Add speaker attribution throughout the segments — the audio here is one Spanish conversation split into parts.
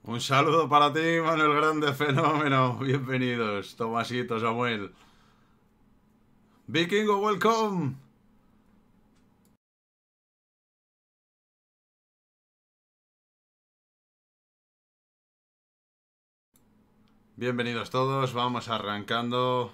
Speaker 1: Un saludo para ti, Manuel Grande Fenómeno. Bienvenidos, Tomasito, Samuel. Vikingo, welcome. Bienvenidos todos, vamos arrancando.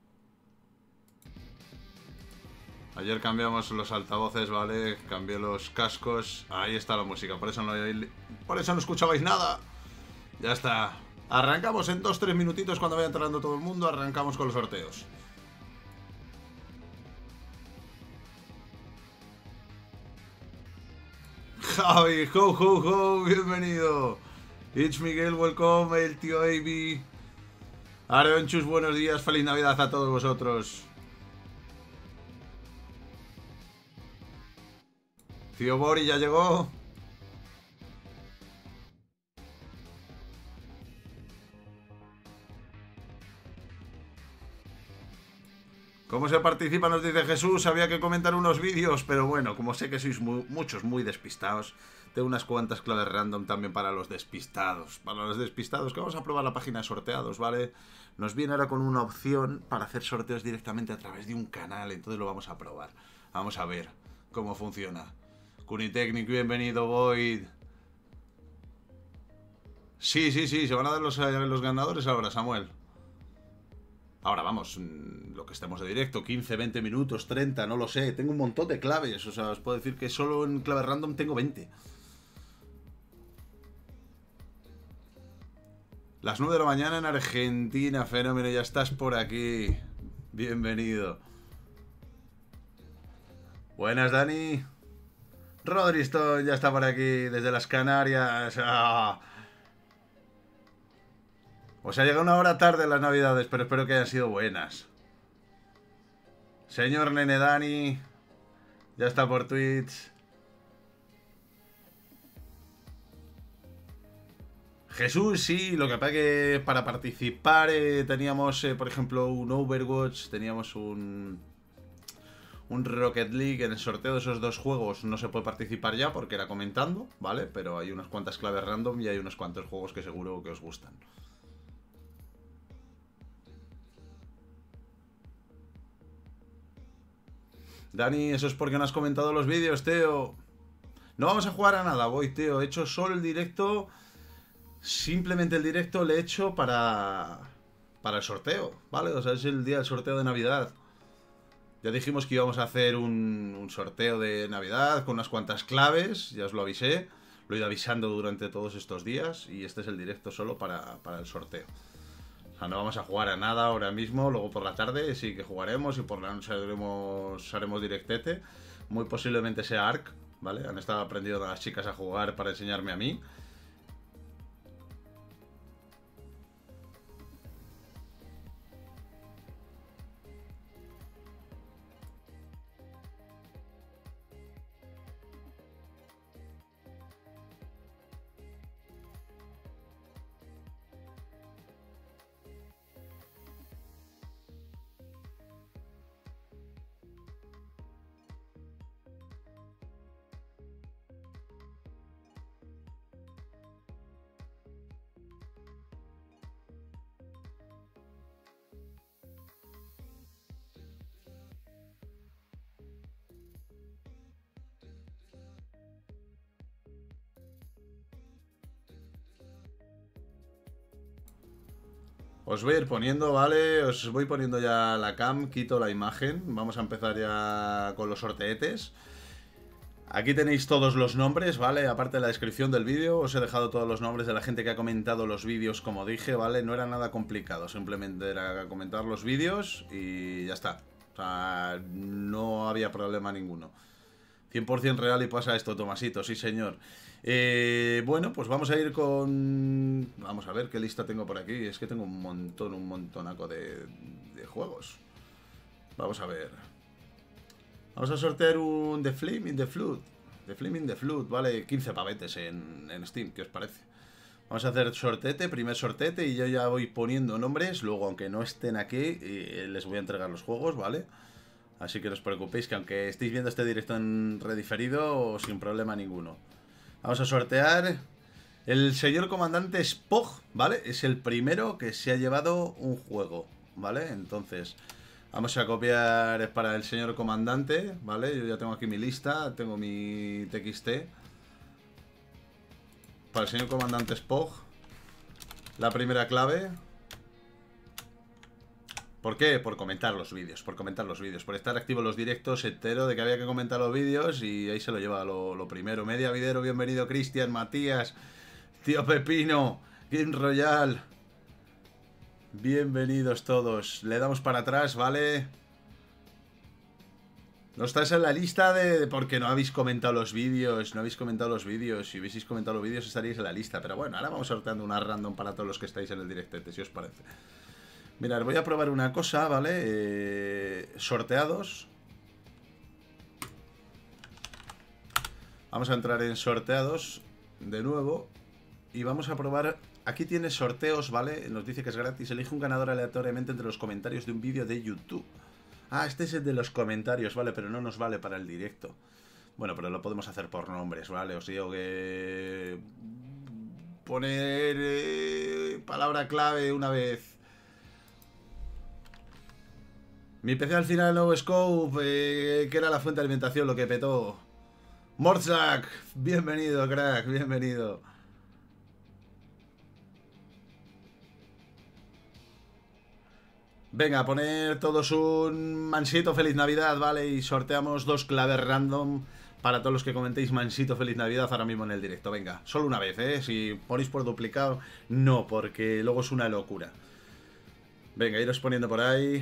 Speaker 1: Ayer cambiamos los altavoces, ¿vale? Cambié los cascos. Ahí está la música, por eso no escuchabais nada. Ya está. Arrancamos en 2-3 minutitos cuando vaya entrando todo el mundo. Arrancamos con los sorteos. Javi, ho, ho, ho, bienvenido. It's Miguel, welcome, el tío AB. Aronchus, buenos días, feliz Navidad a todos vosotros. Tío Bori ya llegó. ¿Cómo se participa? Nos dice Jesús. Había que comentar unos vídeos, pero bueno, como sé que sois muchos muy despistados, tengo unas cuantas claves random también para los despistados. Para los despistados, que vamos a probar la página de sorteados, ¿vale? Nos viene ahora con una opción para hacer sorteos directamente a través de un canal, entonces lo vamos a probar. Vamos a ver cómo funciona. Kunitechnic, bienvenido, Void. Sí, se van a dar los ganadores ahora, Samuel. Ahora vamos, lo que estemos de directo, 15, 20 minutos, 30, no lo sé. Tengo un montón de claves, o sea, os puedo decir que solo en clave random tengo 20. Las 9 de la mañana en Argentina, Fenómeno, ya estás por aquí. Bienvenido. Buenas, Dani. Rodriston ya está por aquí, desde las Canarias. ¡Ah! Os ha llegado una hora tarde en las navidades, pero espero que hayan sido buenas. Señor Nene Dani, ya está por Twitch. Jesús, sí, lo que pasa es que para participar teníamos, por ejemplo, un Overwatch, teníamos un Rocket League. En el sorteo de esos dos juegos no se puede participar ya porque era comentando, ¿vale? Pero hay unas cuantas claves random y hay unos cuantos juegos que seguro que os gustan. Dani, eso es porque no has comentado los vídeos, Teo. No vamos a jugar a nada, voy, Teo. He hecho solo el directo. Simplemente el directo le he hecho para el sorteo, ¿vale? O sea, es el día del sorteo de Navidad. Ya dijimos que íbamos a hacer un sorteo de Navidad con unas cuantas claves, ya os lo avisé. Lo he ido avisando durante todos estos días y este es el directo solo para el sorteo. O sea, no vamos a jugar a nada ahora mismo, luego por la tarde sí que jugaremos y por la noche haremos directete. Muy posiblemente sea Ark, ¿vale? Han estado aprendiendo las chicas a jugar para enseñarme a mí. Os voy a ir poniendo, ¿vale? Os voy poniendo ya la cam, quito la imagen. Vamos a empezar ya con los sorteetes. Aquí tenéis todos los nombres, ¿vale? Aparte de la descripción del vídeo, os he dejado todos los nombres de la gente que ha comentado los vídeos, como dije, ¿vale? No era nada complicado, simplemente era comentar los vídeos y ya está. O sea, no había problema ninguno. 100% real y pasa esto, Tomasito, sí señor. Bueno, pues vamos a ir con... Vamos a ver qué lista tengo por aquí. Es que tengo un montonaco de juegos. Vamos a ver. Vamos a sortear un The Flame in the Flood. The Flame in the Flood, vale, 15 pavetes en Steam, ¿qué os parece? Vamos a hacer sortete, primer sortete, y yo ya voy poniendo nombres. Luego, aunque no estén aquí, les voy a entregar los juegos, ¿vale? Así que no os preocupéis, que aunque estéis viendo este directo en rediferido, sin problema ninguno. Vamos a sortear El señor comandante Spog, ¿vale? Es el primero que se ha llevado un juego, ¿vale? Entonces, vamos a copiar para el señor comandante, ¿vale? Yo ya tengo aquí mi lista, tengo mi TXT. Para el señor comandante Spog, la primera clave. ¿Por qué? Por comentar los vídeos, por estar activo en los directos, entero de que había que comentar los vídeos y ahí se lo lleva lo primero. Media Videro, bienvenido Cristian, Matías, Tío Pepino, Game Royal. Bienvenidos todos. Le damos para atrás, ¿vale? No estáis en la lista de porque no habéis comentado los vídeos. No habéis comentado los vídeos. Si hubieseis comentado los vídeos estaríais en la lista. Pero bueno, ahora vamos sorteando una random para todos los que estáis en el directete, si os parece. Mirad, voy a probar una cosa, ¿vale? Sorteados. Vamos a entrar en sorteados de nuevo. Y vamos a probar. Aquí tiene sorteos, ¿vale? Nos dice que es gratis. Elige un ganador aleatoriamente entre los comentarios de un vídeo de YouTube. Ah, este es el de los comentarios, ¿vale? Pero no nos vale para el directo. Bueno, pero lo podemos hacer por nombres, ¿vale? Os digo que... poner palabra clave una vez. Mi PC al final no scope, que era la fuente de alimentación lo que petó. Morzak, bienvenido, crack, bienvenido. Venga, a poner todos un Mansito Feliz Navidad, ¿vale? Y sorteamos 2 claves random para todos los que comentéis Mansito Feliz Navidad ahora mismo en el directo. Venga, solo una vez, ¿eh? Si ponéis por duplicado, no, porque luego es una locura. Venga, iros poniendo por ahí.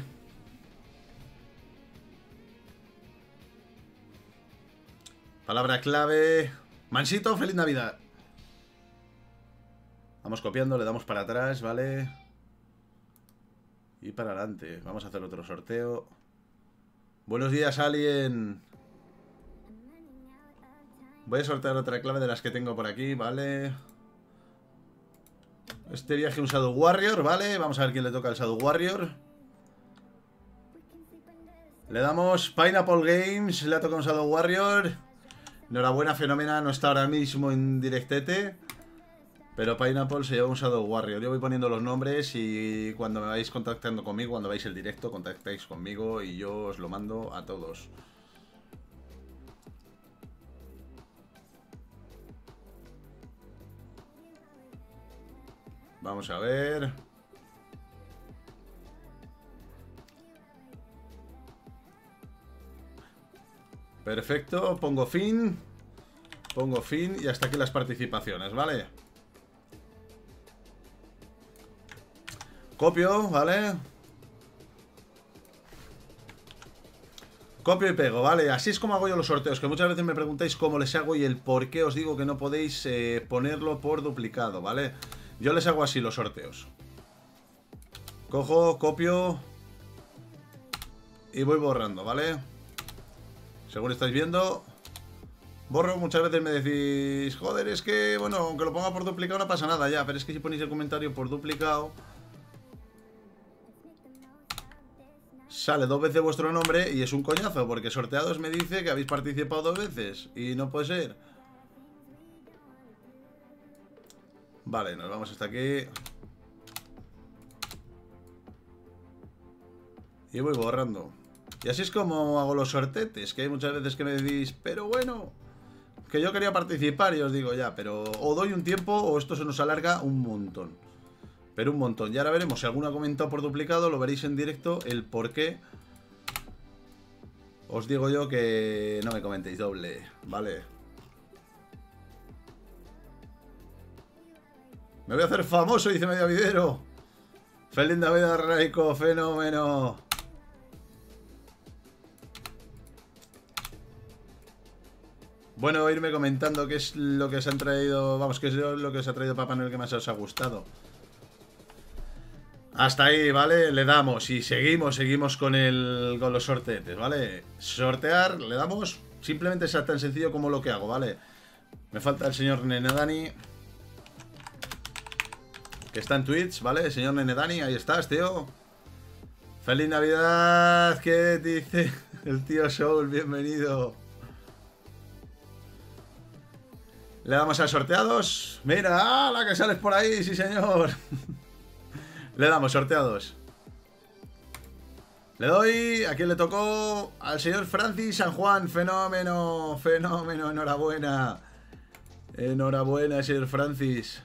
Speaker 1: Palabra clave. Mansito Feliz Navidad. Vamos copiando, le damos para atrás, ¿vale? Y para adelante. Vamos a hacer otro sorteo. Buenos días, Alien. Voy a sortear otra clave de las que tengo por aquí, ¿vale? Este viaje un Shadow Warrior, ¿vale? Vamos a ver quién le toca al Shadow Warrior. Le damos Pineapple Games. Le ha tocado un Shadow Warrior. Enhorabuena, Fenómena. No está ahora mismo en directete. Pero Pineapple se lleva un Shadow Warrior. Yo voy poniendo los nombres y cuando me vais contactando conmigo, cuando veáis el directo, contactáis conmigo y yo os lo mando a todos. Vamos a ver. Perfecto, pongo fin. Pongo fin y hasta aquí las participaciones, ¿vale? Copio, ¿vale? Copio y pego, ¿vale? Así es como hago yo los sorteos, que muchas veces me preguntáis cómo les hago y el por qué os digo que no podéis ponerlo por duplicado, ¿vale? Yo les hago así los sorteos. Cojo, copio y voy borrando, ¿vale? Según estáis viendo, borro. Muchas veces me decís, joder, es que, bueno, aunque lo ponga por duplicado no pasa nada ya, pero es que si ponéis el comentario por duplicado, sale 2 veces vuestro nombre y es un coñazo, porque sorteados me dice que habéis participado 2 veces y no puede ser. Vale, nos vamos hasta aquí. Y voy borrando. Y así es como hago los sortetes, que hay muchas veces que me decís, pero bueno, que yo quería participar y os digo ya, pero o doy un tiempo o esto se nos alarga un montón. Pero un montón. Y ahora veremos si alguno ha comentado por duplicado, lo veréis en directo, el por qué. Os digo yo que no me comentéis doble, ¿vale? Me voy a hacer famoso, dice Media Videro. Feliz Navidad, Raiko, fenómeno. Bueno, irme comentando qué es lo que os han traído. Vamos, qué es lo que os ha traído Papá Noel que más os ha gustado. Hasta ahí, ¿vale? Le damos y seguimos con los sortetes, ¿vale? Sortear, le damos. Simplemente es tan sencillo como lo que hago, ¿vale? Me falta el señor Nenedani, que está en Twitch, ¿vale? Señor Nenedani, ahí estás, tío. ¡Feliz Navidad! ¿Qué dice el tío Soul? Bienvenido. Le damos a sorteados. Mira, la que sales por ahí, sí señor. Le damos sorteados. Le doy, ¿a quién le tocó? Al señor Francis San Juan. Fenómeno, fenómeno, enhorabuena. Enhorabuena, señor Francis.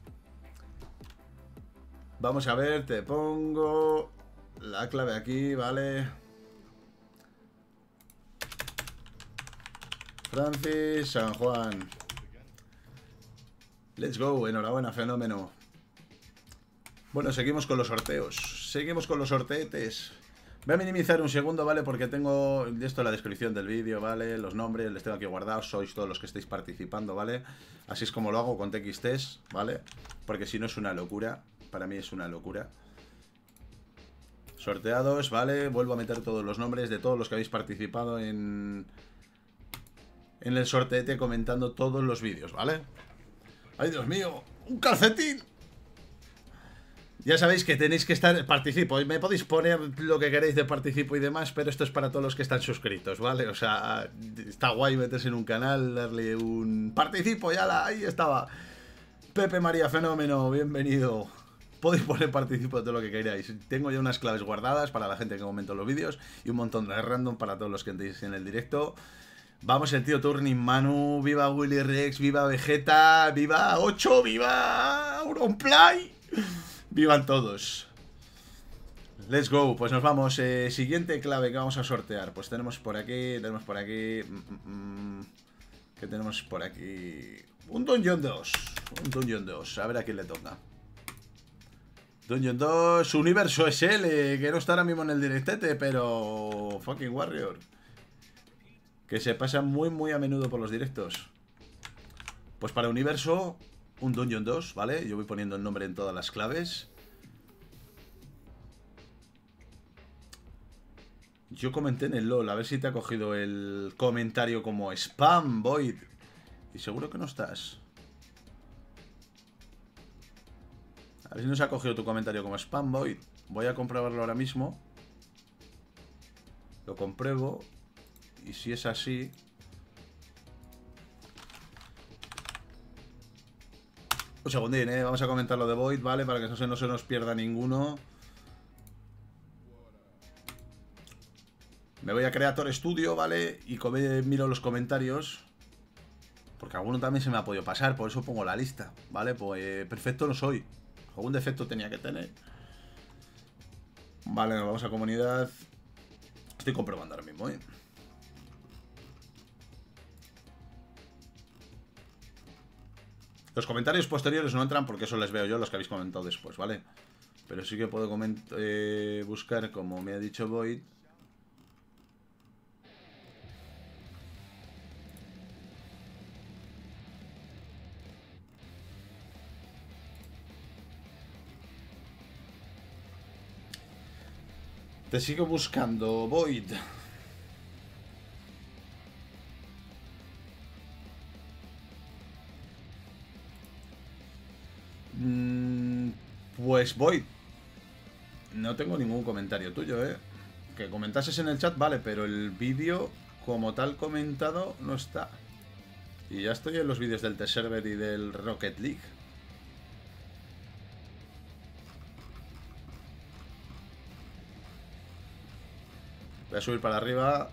Speaker 1: Vamos a ver, te pongo la clave aquí, ¿vale? Francis San Juan. Let's go, enhorabuena, fenómeno. Bueno, seguimos con los sorteos. Seguimos con los sorteetes. Voy a minimizar un segundo, ¿vale? Porque tengo esto en la descripción del vídeo, ¿vale? Los nombres les tengo aquí guardados. Sois todos los que estáis participando, ¿vale? Así es como lo hago con TXTs, ¿vale? Porque si no es una locura. Para mí es una locura. Sorteados, ¿vale? Vuelvo a meter todos los nombres de todos los que habéis participado en el sorteete comentando todos los vídeos, ¿vale? ¡Ay, Dios mío! ¡Un calcetín! Ya sabéis que tenéis que estar... Participo. Y me podéis poner lo que queréis de participo y demás, pero esto es para todos los que están suscritos, ¿vale? O sea, está guay meterse en un canal, darle un... Participo, ya ahí estaba. Pepe María, fenómeno, bienvenido. Podéis poner participo de todo lo que queráis. Tengo ya unas claves guardadas para la gente que comenta los vídeos y un montón de random para todos los que estéis en el directo. Vamos, el tío Turning Manu, viva Willy Rex, viva Vegeta, viva 8, viva Auronplay. Vivan todos. Let's go, pues nos vamos. Siguiente clave que vamos a sortear. Pues tenemos por aquí, tenemos por aquí. ¿Qué tenemos por aquí? Un Dungeon 2. Un Dungeon 2. A ver a quién le toca. Dungeon 2, Universo SL, que no está ahora mismo en el directete, pero... Fucking Warrior. Que se pasa muy a menudo por los directos. Pues para Universo, un Dungeon 2, ¿vale? Yo voy poniendo el nombre en todas las claves. Yo comenté en el LOL, a ver si te ha cogido el comentario como spam, Void. Y seguro que no estás. A ver si nos ha cogido tu comentario como spam, Void. Voy a comprobarlo ahora mismo. Lo compruebo. Y si es así... Un segundín, vamos a comentar lo de Void, ¿vale? Para que no se nos pierda ninguno. Me voy a Creator Studio, ¿vale? Y miro los comentarios. Porque alguno también se me ha podido pasar, por eso pongo la lista, ¿vale? Pues perfecto no soy. Algún defecto tenía que tener. Vale, nos vamos a comunidad. Estoy comprobando ahora mismo, ¿eh? Los comentarios posteriores no entran porque eso les veo yo, los que habéis comentado después, ¿vale? Pero sí que puedo buscar, como me ha dicho Void. Te sigo buscando, Void. Pues Void. No tengo ningún comentario tuyo, ¿eh? Que comentases en el chat, vale, pero el vídeo como tal comentado no está. Y ya estoy en los vídeos del T-Server y del Rocket League. Voy a subir para arriba.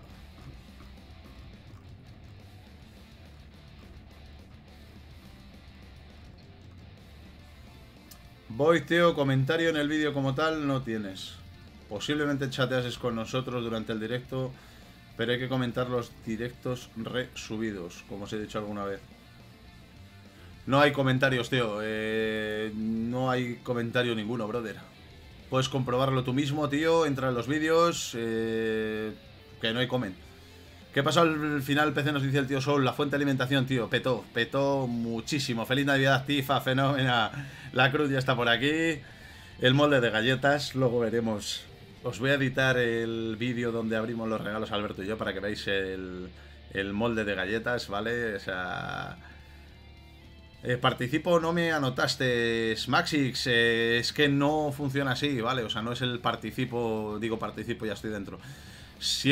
Speaker 1: Voy, tío, comentario en el vídeo como tal no tienes. Posiblemente chateases con nosotros durante el directo, pero hay que comentar los directos resubidos, como os he dicho alguna vez. No hay comentarios, tío. No hay comentario ninguno, brother. Puedes comprobarlo tú mismo, tío. Entra en los vídeos. Que no hay coment. ¿Qué pasó al final? PC nos dice el tío Soul. La fuente de alimentación, tío. Petó muchísimo. Feliz Navidad, Tifa, fenómena. La cruz ya está por aquí. El molde de galletas. Luego veremos. Os voy a editar el vídeo donde abrimos los regalos Alberto y yo para que veáis el molde de galletas, ¿vale? O sea... participo, no me anotaste, Maxix. Es que no funciona así, ¿vale? O sea, no es el participo, digo participo y ya estoy dentro.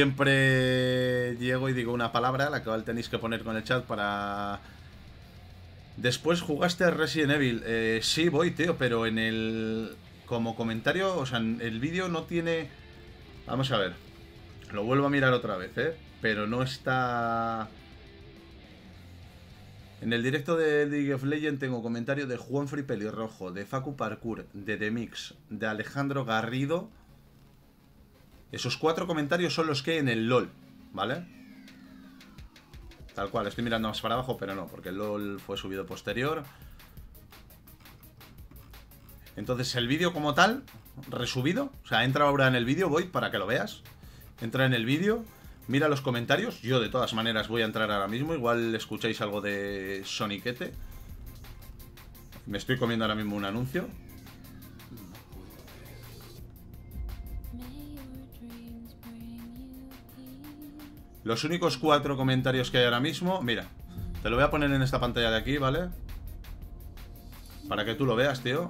Speaker 1: Siempre llego y digo una palabra, la cual tenéis que poner con el chat para Después jugaste a Resident Evil. Sí, voy, tío, pero en el... Como comentario, o sea, en el vídeo no tiene... Vamos a ver. Lo vuelvo a mirar otra vez, ¿eh? Pero no está... En el directo de League of Legends tengo comentario de Juanfrey Pelirrojo, de Facu Parkour, de Demix, de Alejandro Garrido. Esos 4 comentarios son los que hay en el LOL, ¿vale? Tal cual, estoy mirando más para abajo, pero no, porque el LOL fue subido posterior. Entonces el vídeo como tal, resubido, o sea, entra ahora en el vídeo, voy para que lo veas. Entra en el vídeo, mira los comentarios. Yo de todas maneras voy a entrar ahora mismo. Igual escucháis algo de Soniquete. Me estoy comiendo ahora mismo un anuncio. Los únicos 4 comentarios que hay ahora mismo, mira, te lo voy a poner en esta pantalla de aquí, ¿vale? Para que tú lo veas, tío.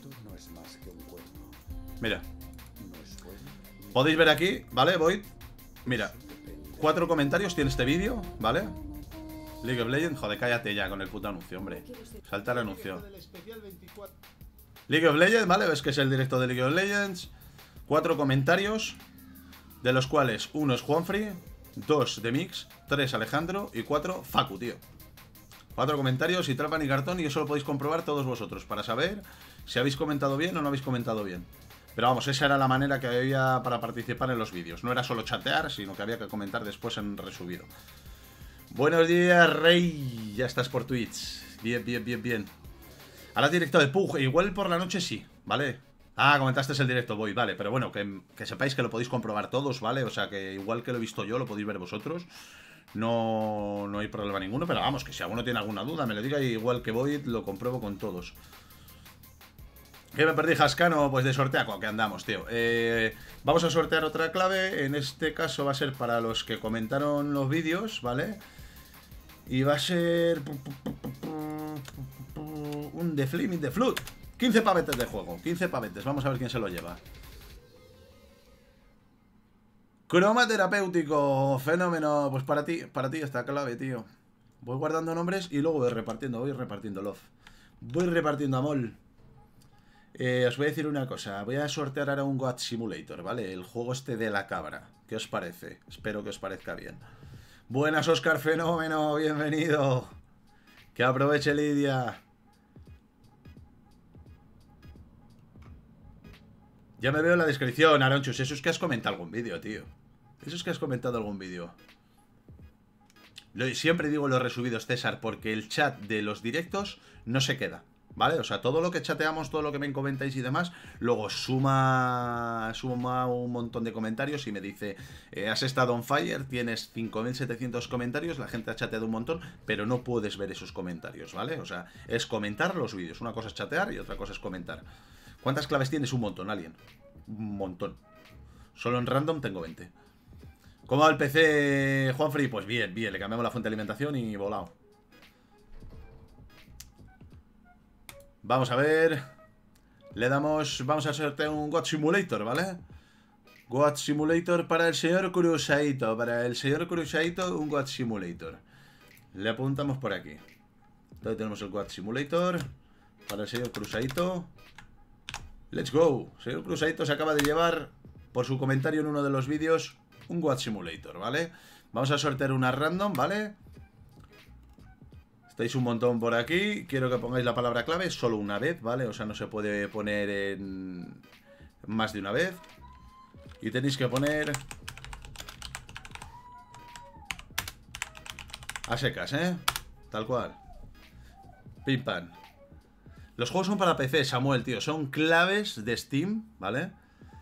Speaker 1: Mira. Podéis ver aquí, ¿vale? Voy. Mira, 4 comentarios tiene este vídeo, ¿vale? League of Legends, joder, cállate ya con el puto anuncio, hombre. Salta el anuncio. League of Legends, ¿vale? Ves que es el directo de League of Legends. 4 comentarios, de los cuales 1 es Juanfrey, 2 Demix, 3 Alejandro y 4 Facu, tío. 4 comentarios y trampa ni cartón, y eso lo podéis comprobar todos vosotros para saber si habéis comentado bien o no habéis comentado bien. Pero vamos, esa era la manera que había para participar en los vídeos. No era solo chatear, sino que había que comentar después en resubido. Buenos días, Rey. Ya estás por Twitch. Bien, bien, bien, bien. Ahora directo de Pug. Igual por la noche sí, ¿vale? Ah, comentaste el directo, voy, vale. Pero bueno, que sepáis que lo podéis comprobar todos, ¿vale? O sea, que igual que lo he visto yo, lo podéis ver vosotros. No hay problema ninguno. Pero vamos, que si alguno tiene alguna duda, me lo diga. Igual que voy, lo compruebo con todos. ¿Qué me perdí, Jascano? Pues de sorteaco, que andamos, tío. Vamos a sortear otra clave. En este caso va a ser para los que comentaron los vídeos, ¿vale? Y va a ser... un The Flaming the Flood. 15 pavetes de juego, 15 pavetes. Vamos a ver quién se lo lleva. Croma terapéutico, fenómeno. Pues para ti esta clave, tío. Voy guardando nombres y luego voy repartiendo love. Voy repartiendo amor. Os voy a decir una cosa. Voy a sortear ahora un Goat Simulator, ¿vale? El juego este de la cabra. ¿Qué os parece? Espero que os parezca bien. Buenas, Oscar Fenómeno. Bienvenido. Que aproveche Lidia. Ya me veo en la descripción, Aronchus. Eso es que has comentado algún vídeo, tío. Eso es que has comentado algún vídeo. Siempre digo los resubidos, César, porque el chat de los directos no se queda, ¿vale? O sea, todo lo que chateamos, todo lo que me comentáis y demás, luego suma un montón de comentarios y me dice, has estado on fire, tienes 5700 comentarios, la gente ha chateado un montón, pero no puedes ver esos comentarios, ¿vale? O sea, es comentar los vídeos. Una cosa es chatear y otra cosa es comentar. ¿Cuántas claves tienes? Un montón, Alien. Un montón. Solo en random tengo 20. ¿Cómo va el PC, Juanfrey? Pues bien, bien. Le cambiamos la fuente de alimentación y volado. Vamos a ver. Le damos... Vamos a sortear un God Simulator, ¿vale? God Simulator para el señor Cruzaito. Para el señor Cruzaito, un God Simulator. Le apuntamos por aquí. Entonces tenemos el God Simulator para el señor Cruzaito. Let's go. Señor Cruzaito se acaba de llevar, por su comentario en uno de los vídeos, un God Simulator, ¿vale? Vamos a sortear una random, ¿vale? Estáis un montón por aquí. Quiero que pongáis la palabra clave solo una vez, ¿vale? O sea, no se puede poner en más de una vez. Y tenéis que poner a secas, ¿eh? Tal cual. Pim pam. Los juegos son para PC, Samuel, tío. Son claves de Steam, ¿vale?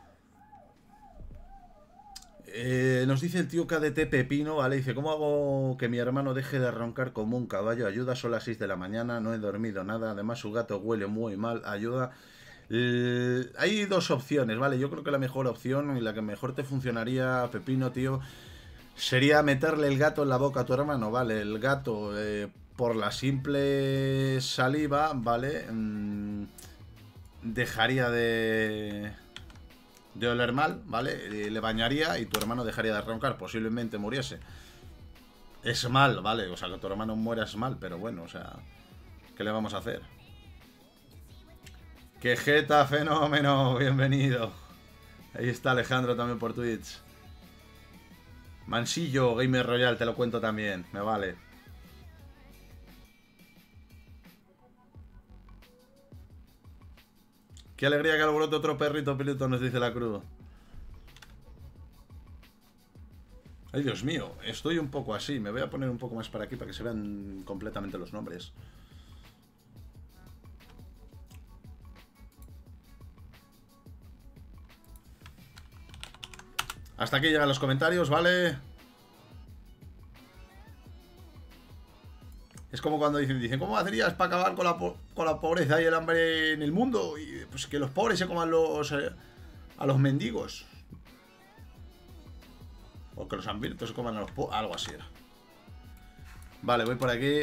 Speaker 1: Nos dice el tío KDT Pepino, ¿vale? Dice, ¿cómo hago que mi hermano deje de roncar como un caballo? Ayuda, son las 6 de la mañana, no he dormido nada. Además, su gato huele muy mal. Ayuda. Hay dos opciones, ¿vale? Yo creo que la mejor opción y la que mejor te funcionaría, Pepino, tío, sería meterle el gato en la boca a tu hermano, ¿vale? El gato... por la simple saliva, ¿vale? Dejaría de oler mal, ¿vale? Le bañaría y tu hermano dejaría de roncar, posiblemente muriese. Es mal, ¿vale? O sea, que tu hermano muera es mal, pero bueno, o sea, ¿Qué le vamos a hacer? ¡Qué jeta, fenómeno! Bienvenido. Ahí está Alejandro también por Twitch. Mansillo, Gamer Royal, te lo cuento también. Me vale. Qué alegría que alborote otro perrito piloto, nos dice la cruz. Ay, Dios mío, estoy un poco así. Me voy a poner un poco más para aquí para que se vean completamente los nombres. Hasta aquí llegan los comentarios, ¿vale? Es como cuando dicen ¿cómo hacerías para acabar con la pobreza y el hambre en el mundo? Y pues que los pobres se coman a los mendigos. O que los hambrientos se coman a los pobres. Algo así era. Vale, voy por aquí.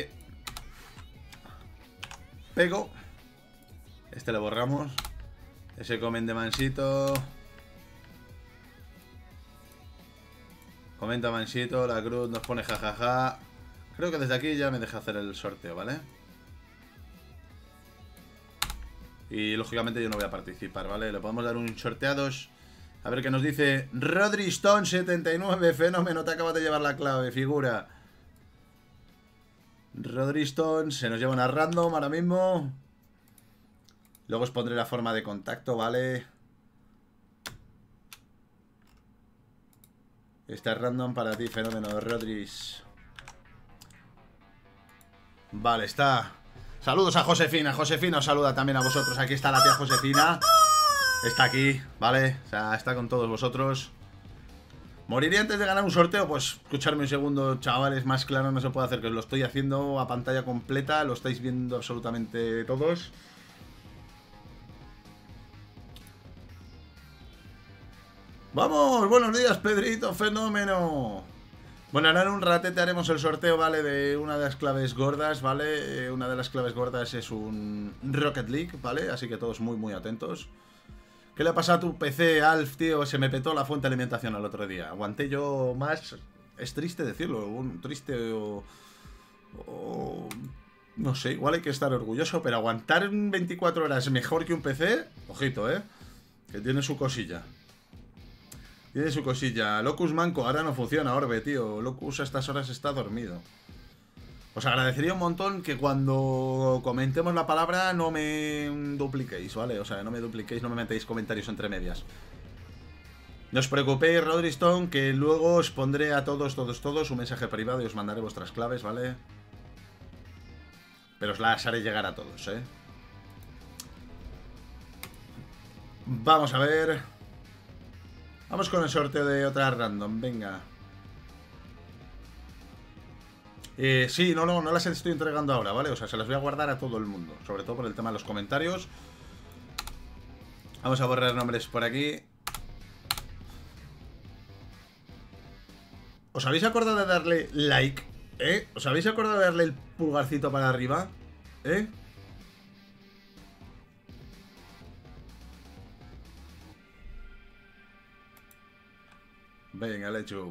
Speaker 1: Pego. Este lo borramos. Ese comen de mansito. Comenta mansito. La cruz nos pone jajaja. Creo que desde aquí ya me deja hacer el sorteo, ¿vale? Y lógicamente yo no voy a participar, ¿vale? Le podemos dar un sorteados. A ver qué nos dice Rodri Stone 79. Fenómeno, te acabas de llevar la clave, figura. Rodri Stone, se nos lleva una random ahora mismo. Luego os pondré la forma de contacto, ¿vale? Esta es random para ti, fenómeno, Rodris. Vale, está. Saludos a Josefina. Josefina os saluda también a vosotros. Aquí está la tía Josefina. Está aquí, ¿vale? O sea, está con todos vosotros. ¿Moriría antes de ganar un sorteo? Pues escucharme un segundo, chavales. Más claro no se puede hacer, que os lo estoy haciendo a pantalla completa. Lo estáis viendo absolutamente todos. ¡Vamos! Buenos días, Pedrito, fenómeno. Bueno, ahora en un ratete haremos el sorteo, ¿vale? De una de las claves gordas, ¿vale? Una de las claves gordas es un Rocket League, ¿vale? Así que todos muy, muy atentos. ¿Qué le ha pasado a tu PC, Alf, tío? Se me petó la fuente de alimentación el otro día. Aguanté yo más... Es triste decirlo, triste o... No sé, igual hay que estar orgulloso, pero aguantar 24 horas mejor que un PC... Ojito, ¿eh? Que tiene su cosilla. Tiene su cosilla. Locus manco, ahora no funciona, Orbe, tío. Locus a estas horas está dormido. Os agradecería un montón que cuando comentemos la palabra no me dupliquéis, ¿vale? O sea, no me dupliquéis, no me metéis comentarios entre medias. No os preocupéis, Rodri Stone, que luego os pondré a todos un mensaje privado y os mandaré vuestras claves, ¿vale? Pero os las haré llegar a todos, ¿eh? Vamos a ver. Vamos con el sorteo de otra random, venga. Sí, no las estoy entregando ahora, ¿vale? O sea, se las voy a guardar a todo el mundo. Sobre todo por el tema de los comentarios. Vamos a borrar nombres por aquí. ¿Os habéis acordado de darle like? ¿Eh? ¿Os habéis acordado de darle el pulgarcito para arriba? ¿Eh? Venga, let's go.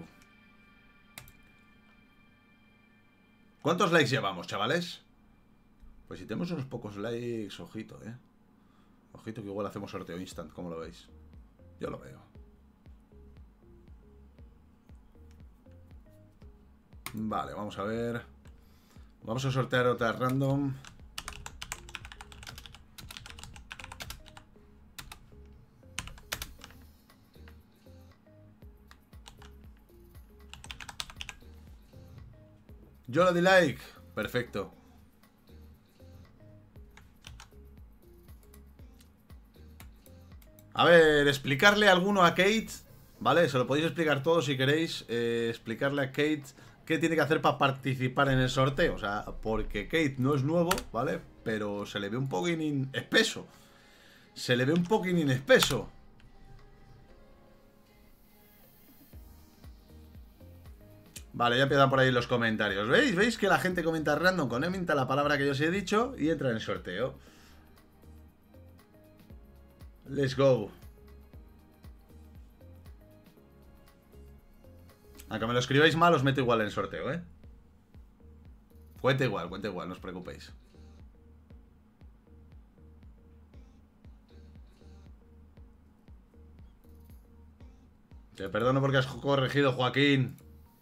Speaker 1: ¿Cuántos likes llevamos, chavales? Pues si tenemos unos pocos likes, ojito, ¿eh? Ojito que igual hacemos sorteo instant, ¿cómo lo veis? Yo lo veo. Vale, vamos a ver. Vamos a sortear otra random. Yo le di like. Perfecto. A ver, explicarle alguno a Kate. ¿Vale? Se lo podéis explicar todo si queréis. Explicarle a Kate qué tiene que hacer para participar en el sorteo. O sea, porque Kate no es nuevo, ¿vale? Pero se le ve un poquitín espeso. Se le ve un poquitín espeso. Vale, ya empiezan por ahí los comentarios. ¿Veis? ¿Veis que la gente comenta random? Comenta la palabra que yo os he dicho y entra en el sorteo. Let's go. Aunque me lo escribáis mal, os meto igual en el sorteo, ¿eh? Cuenta igual, no os preocupéis. Te perdono porque has corregido, Joaquín.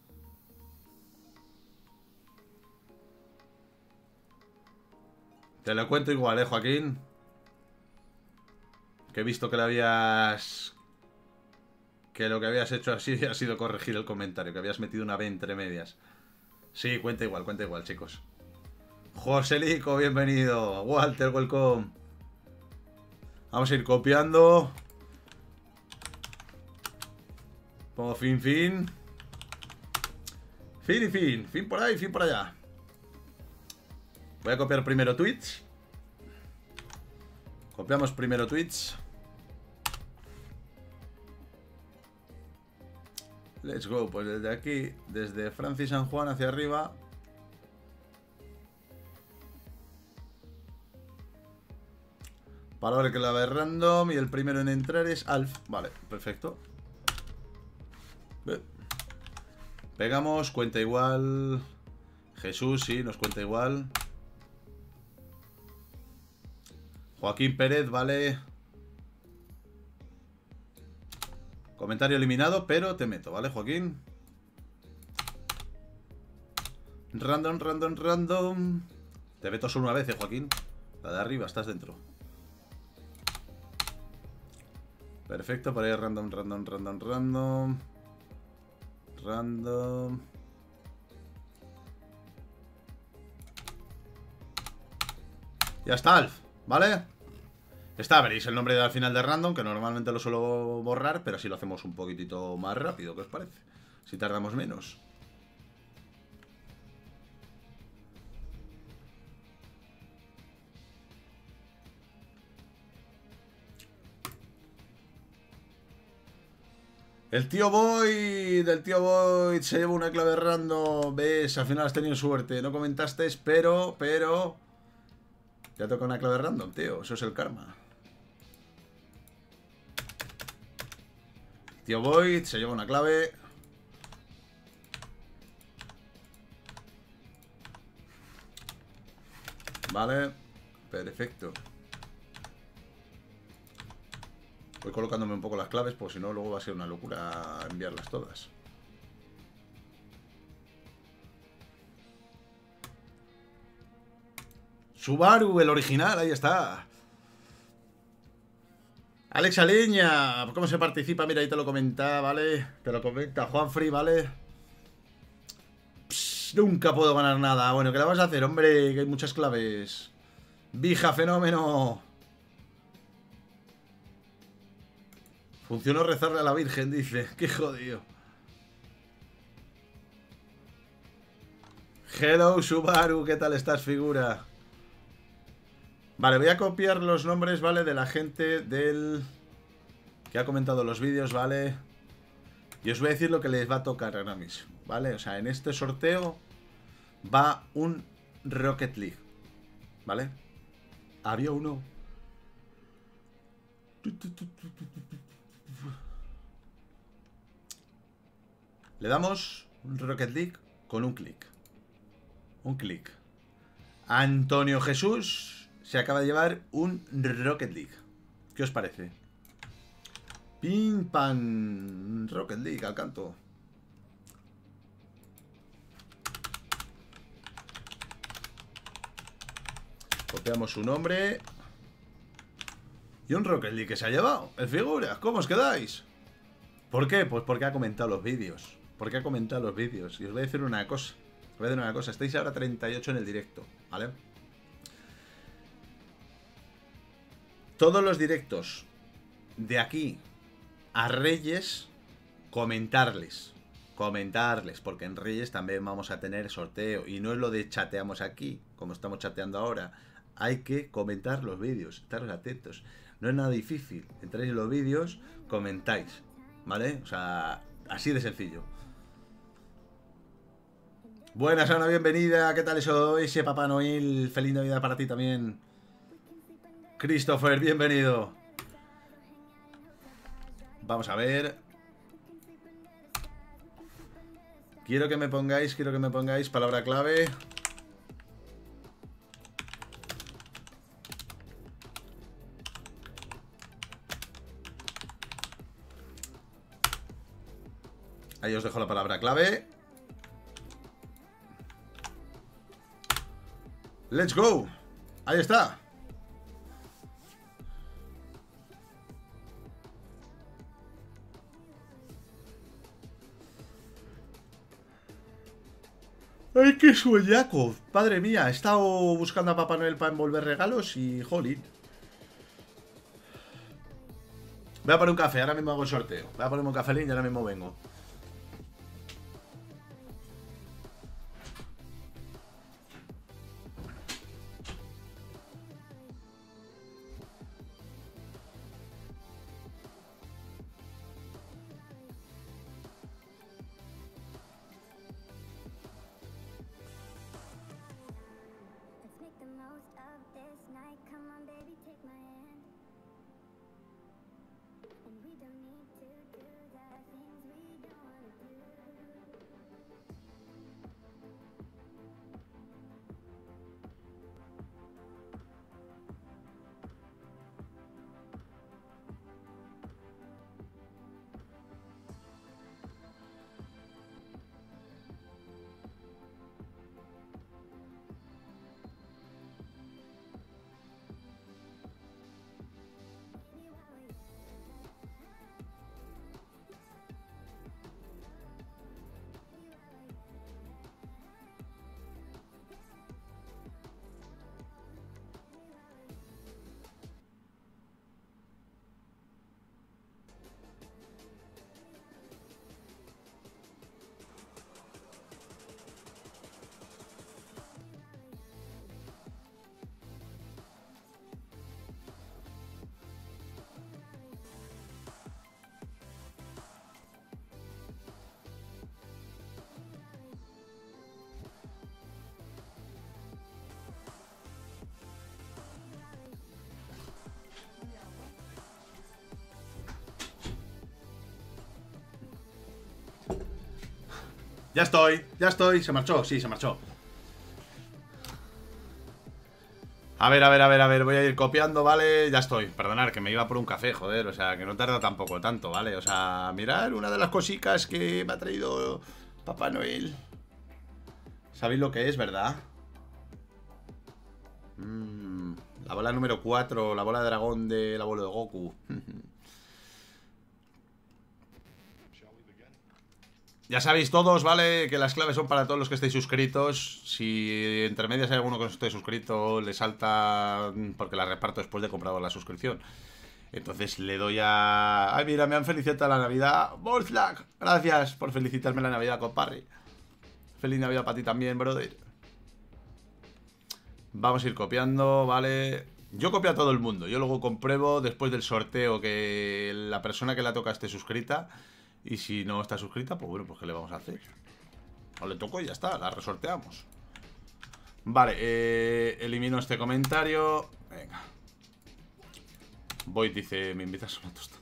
Speaker 1: Te lo cuento igual, Joaquín. Que he visto que le habías... Que lo que habías hecho así ha sido corregir el comentario. Que habías metido una B entre medias. Sí, cuenta igual, chicos. Joselico, bienvenido. Walter, welcome. Vamos a ir copiando. Pongo fin. Fin y fin. Fin por ahí, fin por allá. Voy a copiar primero tweets. Copiamos primero tweets. Let's go. Pues desde aquí, desde Francis San Juan hacia arriba. Palabra clave random. Y el primero en entrar es Alf. Vale, perfecto. Pegamos, cuenta igual. Jesús, sí, nos cuenta igual. Joaquín Pérez, vale. Comentario eliminado, pero te meto, ¿vale, Joaquín? Random. Te meto solo una vez, Joaquín. La de arriba, estás dentro. Perfecto, por ahí random. Ya está, Alf, ¿vale? Está, veréis el nombre al final de random, que normalmente lo suelo borrar, pero así lo hacemos un poquitito más rápido, ¿qué os parece? Si tardamos menos. El tío Boyd, del tío Boyd se lleva una clave random. ¿Ves? Al final has tenido suerte. No comentaste, pero... Ya toca una clave random, tío. Eso es el karma. Tío Boyd se lleva una clave. Vale. Perfecto. Voy colocándome un poco las claves, porque si no luego va a ser una locura enviarlas todas. Subaru, el original, ahí está. Alex Aleña, ¿cómo se participa? Mira, ahí te lo comenta, ¿vale? Te lo comenta Juanfrey, ¿vale? Psst, nunca puedo ganar nada. Bueno, ¿qué le vas a hacer, hombre? Que hay muchas claves. Vija, fenómeno. Funcionó rezarle a la Virgen, dice. Qué jodido. Hello, Subaru, ¿qué tal estás, figura? Vale, voy a copiar los nombres, ¿vale? De la gente del... que ha comentado los vídeos, ¿vale? Y os voy a decir lo que les va a tocar ahora mismo, ¿vale? O sea, en este sorteo va un Rocket League, ¿vale? Había uno... Le damos un Rocket League con un clic. Un clic. Antonio Jesús se acaba de llevar un Rocket League. ¿Qué os parece? Pim pam. Rocket League al canto. Copiamos su nombre. Y un Rocket League que se ha llevado. El figura. ¿Cómo os quedáis? ¿Por qué? Pues porque ha comentado los vídeos. Porque ha comentado los vídeos. Y os voy a decir una cosa. Os voy a decir una cosa. Estáis ahora 38 en el directo, ¿vale? Todos los directos de aquí a Reyes, comentarles, porque en Reyes también vamos a tener sorteo. Y no es lo de chateamos aquí, como estamos chateando ahora. Hay que comentar los vídeos, estaros atentos. No es nada difícil. Entráis en los vídeos, comentáis, ¿vale? O sea, así de sencillo. Buenas, Ana, bienvenida. ¿Qué tal eso? Ese Papá Noel, feliz Navidad para ti también. Christopher, bienvenido. Vamos a ver. Quiero que me pongáis palabra clave. Ahí os dejo la palabra clave. ¡Let's go! Ahí está. ¡Ay, qué sueñaco! Madre mía, he estado buscando a Papá Noel para envolver regalos y jolín. Voy a poner un café, ahora mismo hago el sorteo. Voy a ponerme un cafelín y ahora mismo vengo. Ya estoy. Se marchó, sí, se marchó. A ver, voy a ir copiando, ¿vale? Ya estoy, perdonad, que me iba por un café, joder, o sea, que no tarda tampoco tanto, ¿vale? O sea, mirad una de las cositas que me ha traído Papá Noel. ¿Sabéis lo que es, verdad? La bola número 4, la bola de dragón del abuelo de Goku. Ya sabéis todos, ¿vale? Que las claves son para todos los que estéis suscritos. Si entre medias hay alguno que no esté suscrito, le salta porque la reparto después de comprado la suscripción. Entonces le doy a... ¡Ay, mira! Me han felicitado la Navidad. ¡Bolslack! Gracias por felicitarme la Navidad, compadre. Feliz Navidad para ti también, brother. Vamos a ir copiando, ¿vale? Yo copio a todo el mundo. Yo luego compruebo después del sorteo que la persona que la toca esté suscrita. Y si no está suscrita, pues bueno, pues ¿qué le vamos a hacer? O le toco y ya está, la resorteamos. Vale, elimino este comentario. Venga. Void dice, me invitas a una tosta.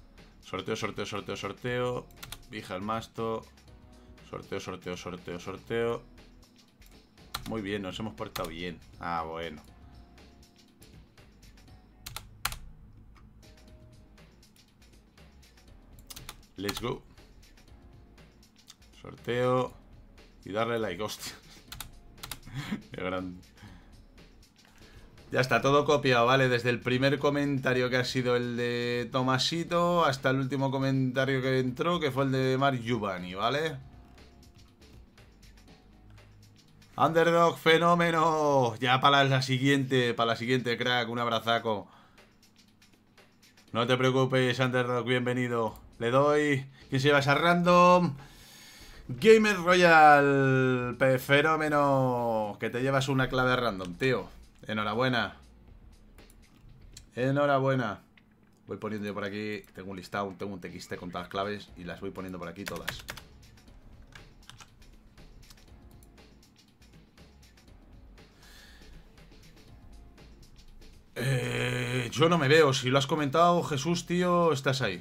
Speaker 1: Sorteo. Vija el masto. Sorteo. Muy bien, nos hemos portado bien. Ah, bueno. Let's go. Sorteo. Y darle like, hostia. Qué grande. Ya está todo copiado, ¿vale? Desde el primer comentario que ha sido el de Tomasito hasta el último comentario que entró, que fue el de Mark Giovanni, ¿vale? Underdog, fenómeno. Ya para la siguiente, crack. Un abrazaco. No te preocupes, Underdog, bienvenido. Le doy. ¿Quién se lleva esa random? Gamer Royal. Fenómeno. Que te llevas una clave random, tío. Enhorabuena. Voy poniendo yo por aquí. Tengo un listado, tengo un TXT con todas las claves. Y las voy poniendo por aquí todas. Yo no me veo. Si lo has comentado, Jesús, tío, estás ahí.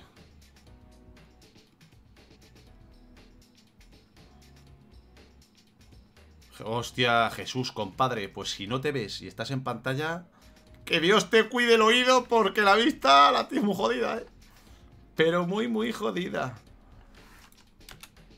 Speaker 1: Hostia, Jesús, compadre. Pues si no te ves y estás en pantalla, que Dios te cuide el oído, porque la vista la tienes muy jodida, ¿eh? Pero muy, muy jodida.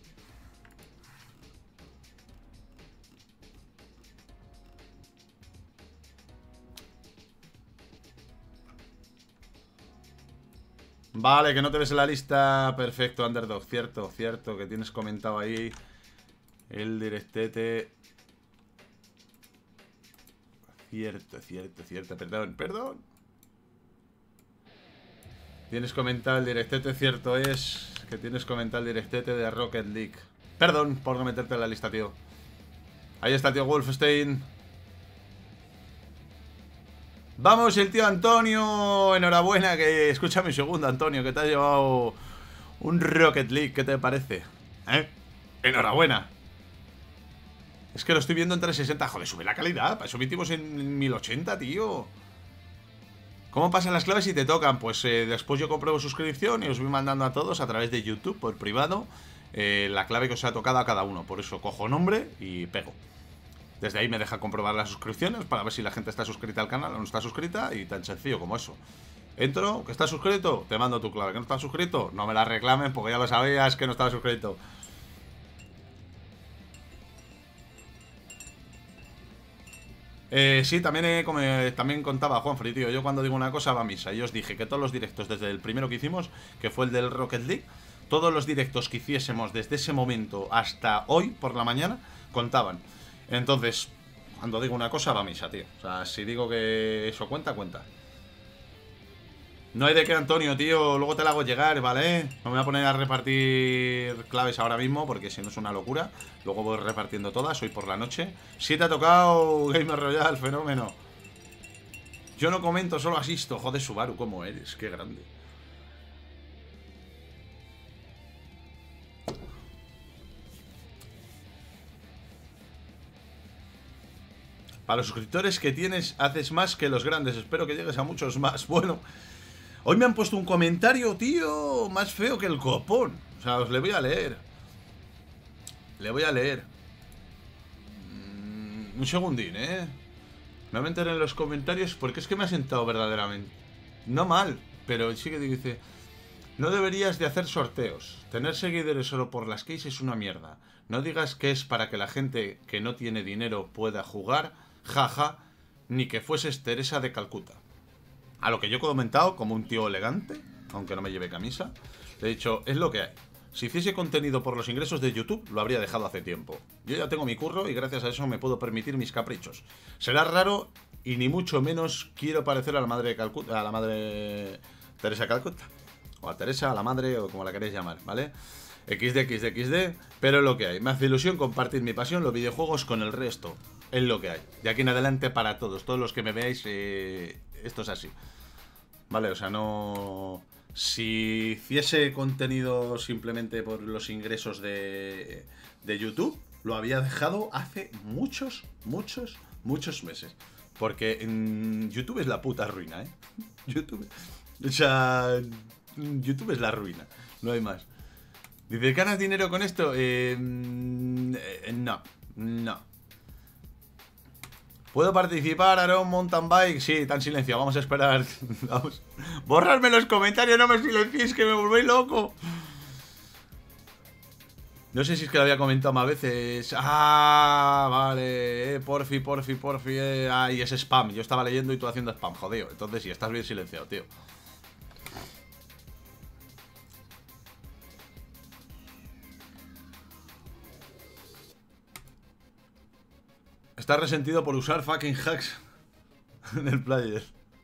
Speaker 1: Vale, que no te ves en la lista. Perfecto, Underdog. Cierto, cierto, que tienes comentado ahí el directete. Cierto, cierto, cierto. Perdón, perdón. Tienes comentado el directete, cierto es que tienes comentado el directete de Rocket League. Perdón por no meterte en la lista, tío. Ahí está el tío Wolfstein. Vamos, el tío Antonio. Enhorabuena, que escúchame un segundo, Antonio, que te has llevado un Rocket League. ¿Qué te parece? Enhorabuena. Es que lo estoy viendo en 360. Joder, sube la calidad. Para eso metimos en 1080, tío. ¿Cómo pasan las claves si te tocan? Pues después yo compruebo suscripción y os voy mandando a todos a través de YouTube, por privado, la clave que os ha tocado a cada uno. Por eso cojo nombre y pego. Desde ahí me deja comprobar las suscripciones para ver si la gente está suscrita al canal o no está suscrita. Y tan sencillo como eso. Entro, que estás suscrito, te mando tu clave. Que no estás suscrito, no me la reclamen porque ya lo sabías que no estaba suscrito. Sí, también contaba Juanfrey, tío. Yo cuando digo una cosa va a misa. Y os dije que todos los directos desde el primero que hicimos, que fue el del Rocket League, todos los directos que hiciésemos desde ese momento hasta hoy por la mañana, contaban. Entonces, cuando digo una cosa va a misa, tío. O sea, si digo que eso cuenta, cuenta. No hay de qué, Antonio, tío. Luego te la hago llegar, ¿vale? No me voy a poner a repartir claves ahora mismo porque si no es una locura. Luego voy repartiendo todas, hoy por la noche. Sí te ha tocado Gamer Royale, fenómeno. Yo no comento, solo asisto. Joder, Subaru, ¿cómo eres? Qué grande. Para los suscriptores que tienes, haces más que los grandes. Espero que llegues a muchos más. Bueno... Hoy me han puesto un comentario, tío, más feo que el copón. O sea, os le voy a leer. Le voy a leer. Un segundín, ¿eh? Me voy a meter en los comentarios porque es que me ha sentado verdaderamente. No mal, pero sí que dice... No deberías de hacer sorteos. Tener seguidores solo por las keys es una mierda. No digas que es para que la gente que no tiene dinero pueda jugar. Jaja. Ni que fueses Teresa de Calcuta. A lo que yo he comentado, como un tío elegante, aunque no me lleve camisa, le he dicho, es lo que hay. Si hiciese contenido por los ingresos de YouTube, lo habría dejado hace tiempo. Yo ya tengo mi curro y gracias a eso me puedo permitir mis caprichos. Será raro y ni mucho menos quiero parecer a la madre de Calcuta, a la madre Teresa Calcuta. O a Teresa, a la madre, o como la queréis llamar, ¿vale? XD, pero es lo que hay. Me hace ilusión compartir mi pasión, los videojuegos, con el resto. Es lo que hay. De aquí en adelante para todos los que me veáis, esto es así. Vale, o sea, no... Si hiciese contenido simplemente por los ingresos de YouTube, lo había dejado hace muchos meses. Porque en YouTube es la puta ruina, ¿eh? YouTube... O sea... YouTube es la ruina. No hay más. Dice, ¿ganas dinero con esto? No. ¿Puedo participar, Aaron Mountain Bike? Sí, está en silencio, vamos a esperar. Vamos. Borrarme los comentarios, no me silenciéis, que me volvéis loco. No sé si es que lo había comentado más veces. Ah, vale. Porfi. Ay, es spam. Yo estaba leyendo y tú haciendo spam, jodeo. Entonces sí, estás bien silenciado, tío. Está resentido por usar fucking hacks en el player.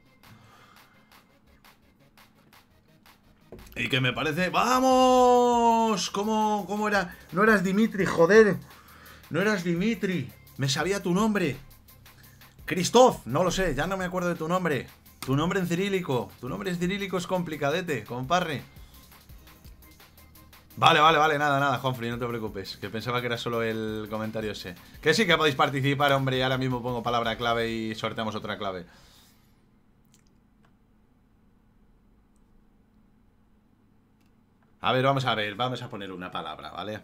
Speaker 1: Y que me parece... ¡Vamos! ¿Cómo era? No eras Dimitri, joder. No eras Dimitri. Me sabía tu nombre. Christoph, no lo sé, ya no me acuerdo de tu nombre. Tu nombre en cirílico. Tu nombre en cirílico es complicadete, compadre. Vale, nada, Juanfrey, no te preocupes. Que pensaba que era solo el comentario ese. Que sí que podéis participar, hombre. Y ahora mismo pongo palabra clave y sorteamos otra clave. A ver, vamos a poner una palabra, ¿vale?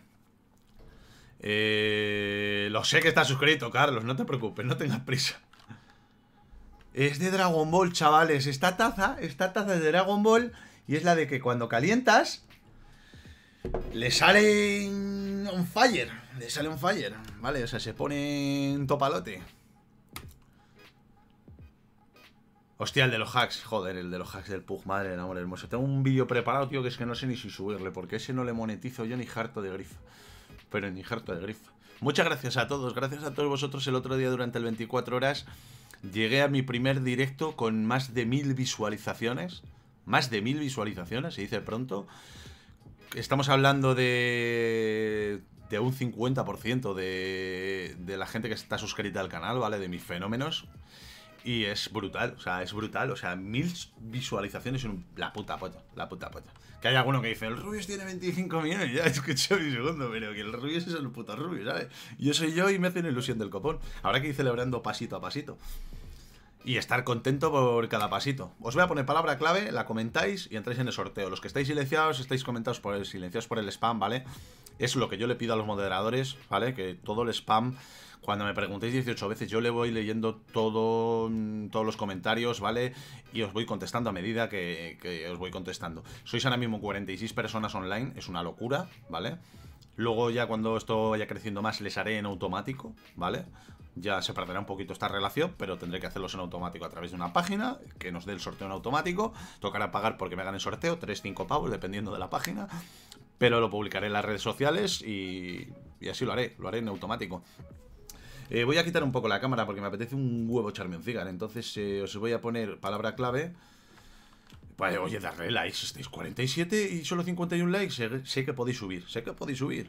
Speaker 1: Lo sé que estás suscrito, Carlos, no te preocupes, no tengas prisa. Es de Dragon Ball, chavales. Esta taza es de Dragon Ball. Y es la de que cuando calientas le sale on fire. Vale, o sea, se pone en topalote. Hostia, el de los hacks, joder, el de los hacks del Pug, madre del amor hermoso. Tengo un vídeo preparado, tío, que es que no sé ni si subirle, porque ese no le monetizo yo ni harto de grifa. Pero ni harto de grifa. Muchas gracias a todos vosotros. El otro día durante el 24 horas llegué a mi primer directo con más de 1000 visualizaciones. Más de 1000 visualizaciones, se dice pronto. Estamos hablando de un 50% de la gente que está suscrita al canal, ¿vale? De mis fenómenos. Y es brutal, o sea, es brutal. O sea, 1000 visualizaciones en la puta pota, la puta pota. Que hay alguno que dice, el Rubius tiene 25 millones. Ya escuché un segundo, pero que el Rubius es el puto Rubius, ¿sabes? Yo soy yo y me hace una ilusión del copón. Habrá que ir celebrando pasito a pasito. Y estar contento por cada pasito. Os voy a poner palabra clave, la comentáis y entráis en el sorteo. Los que estáis silenciados, estáis silenciados por el spam, ¿vale? Es lo que yo le pido a los moderadores, ¿vale? Que todo el spam, cuando me preguntéis 18 veces, yo le voy leyendo todos los comentarios, ¿vale? Y os voy contestando a medida que os voy contestando. Sois ahora mismo 46 personas online, es una locura, ¿vale? Luego ya cuando esto vaya creciendo más les haré en automático, ¿vale? Ya se perderá un poquito esta relación, pero tendré que hacerlos en automático a través de una página que nos dé el sorteo en automático. Tocará pagar porque me hagan el sorteo, 3-5 pavos, dependiendo de la página. Pero lo publicaré en las redes sociales y así lo haré en automático. Voy a quitar un poco la cámara porque me apetece un huevo echarme un cigarro. Entonces os voy a poner palabra clave. Vale, oye, darle likes, estáis 47 y solo 51 likes. Sé que podéis subir, sé que podéis subir.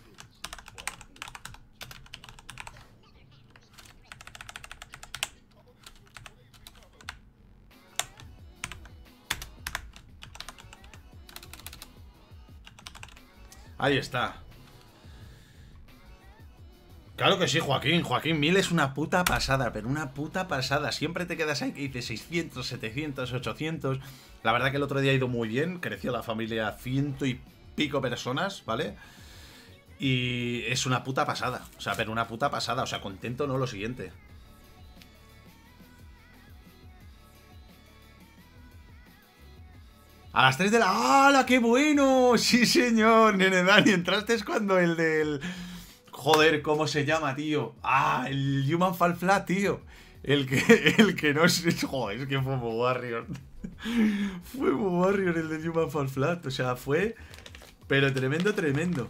Speaker 1: Ahí está. Claro que sí, Joaquín. Joaquín, 1000 es una puta pasada, pero una puta pasada. Siempre te quedas ahí que dices 600, 700, 800. La verdad que el otro día ha ido muy bien. Creció la familia a 100 y pico personas, ¿vale? Y es una puta pasada. O sea, pero una puta pasada. O sea, contento no lo siguiente. A las 3 de la... ¡Hala, qué bueno! Sí, señor, nene Dani. Entraste cuando el del... Joder, ¿cómo se llama, tío? Ah, el Human Fall Flat, tío. El que no sé... Joder, es que fue muy Warrior. Fue muy Warrior el de Human Fall Flat. O sea, fue... Pero tremendo, tremendo.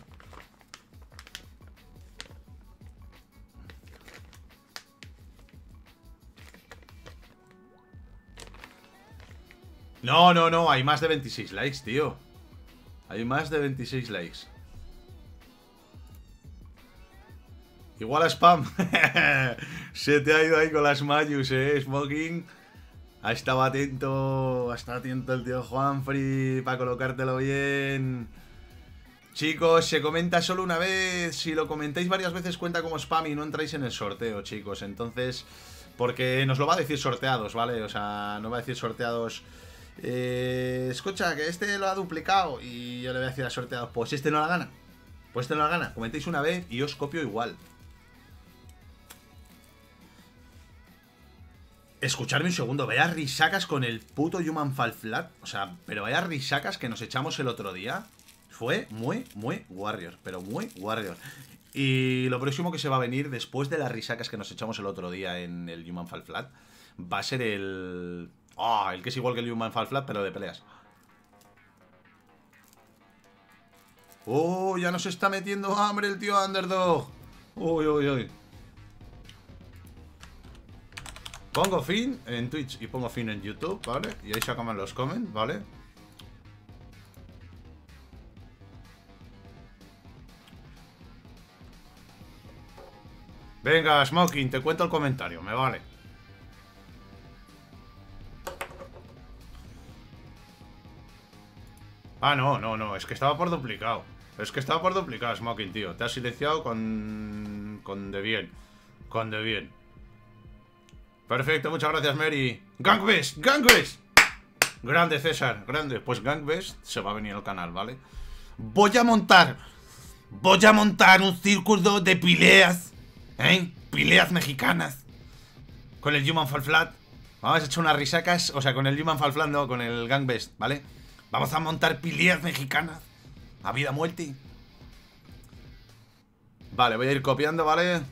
Speaker 1: No, no, no, hay más de 26 likes, tío. Hay más de 26 likes. Igual a spam. Se te ha ido ahí con las Mayus, Smoking. Ha estado atento el tío Juanfrey para colocártelo bien. Chicos, se comenta solo una vez. Si lo comentáis varias veces cuenta como spam y no entráis en el sorteo, chicos. Entonces, porque nos lo va a decir sorteados, ¿vale? O sea, no va a decir sorteados... escucha, que este lo ha duplicado. Y yo le voy a decir a sorteados, pues este no la gana. Pues este no la gana. Comentéis una vez y os copio igual. Escuchadme un segundo, vaya risacas con el puto Human Fall Flat. O sea, pero vaya risacas que nos echamos el otro día. Fue muy, muy Warrior. Pero muy Warrior. Y lo próximo que se va a venir después de las risacas que nos echamos el otro día en el Human Fall Flat va a ser el... Oh, el que es igual que el Human Fall Flat, pero de peleas. Oh, ya nos está metiendo hambre el tío Underdog. Uy, uy, uy. Pongo fin en Twitch y pongo fin en YouTube, ¿vale? Y ahí se acaban los comments, ¿vale? Venga, Smoking, te cuento el comentario, me vale. Ah, no, no, no, es que estaba por duplicado. Es que estaba por duplicado, Smoking, tío. Te has silenciado con de bien. Con de bien. Perfecto, muchas gracias, Mary. ¡Gangbest! ¡Gangbest! Grande, César, grande. Pues Gangbest se va a venir al canal, ¿vale? Voy a montar un círculo de pileas, pileas mexicanas. Con el Human Fall Flat. Vamos a echar unas risacas. O sea, con el Human Fall Flat, no, con el Gangbest, ¿vale? Vamos a montar pileas mexicanas. A vida muerte. Vale, voy a ir copiando, ¿vale?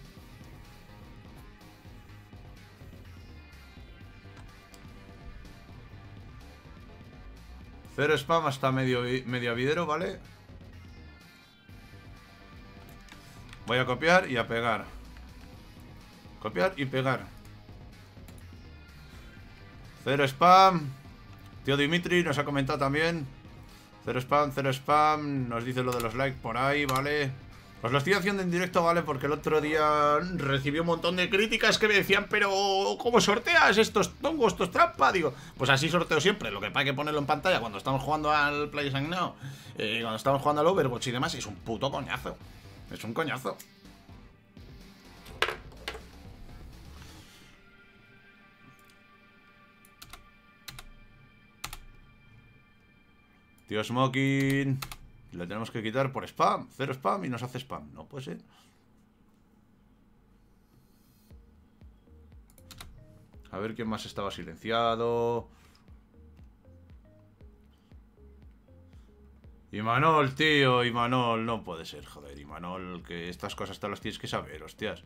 Speaker 1: Cero spam hasta medio avidero, ¿vale? Voy a copiar y a pegar. Copiar y pegar. Cero spam. Tío Dimitri nos ha comentado también. Cero spam. Nos dice lo de los likes por ahí, ¿vale? Os lo estoy haciendo en directo, ¿vale? Porque el otro día recibí un montón de críticas que me decían, pero ¿cómo sorteas estos tongos, estos trampa? Digo, pues así sorteo siempre. Lo que pasa es que ponerlo en pantalla cuando estamos jugando al PlayStation, cuando estamos jugando al Overwatch y demás, es un puto coñazo. Es un coñazo. Tío Smoking. Le tenemos que quitar por spam. Cero spam y nos hace spam. No puede ser. A ver quién más estaba silenciado. Imanol, tío. Imanol. No puede ser, joder. Imanol, que estas cosas te las tienes que saber, hostias.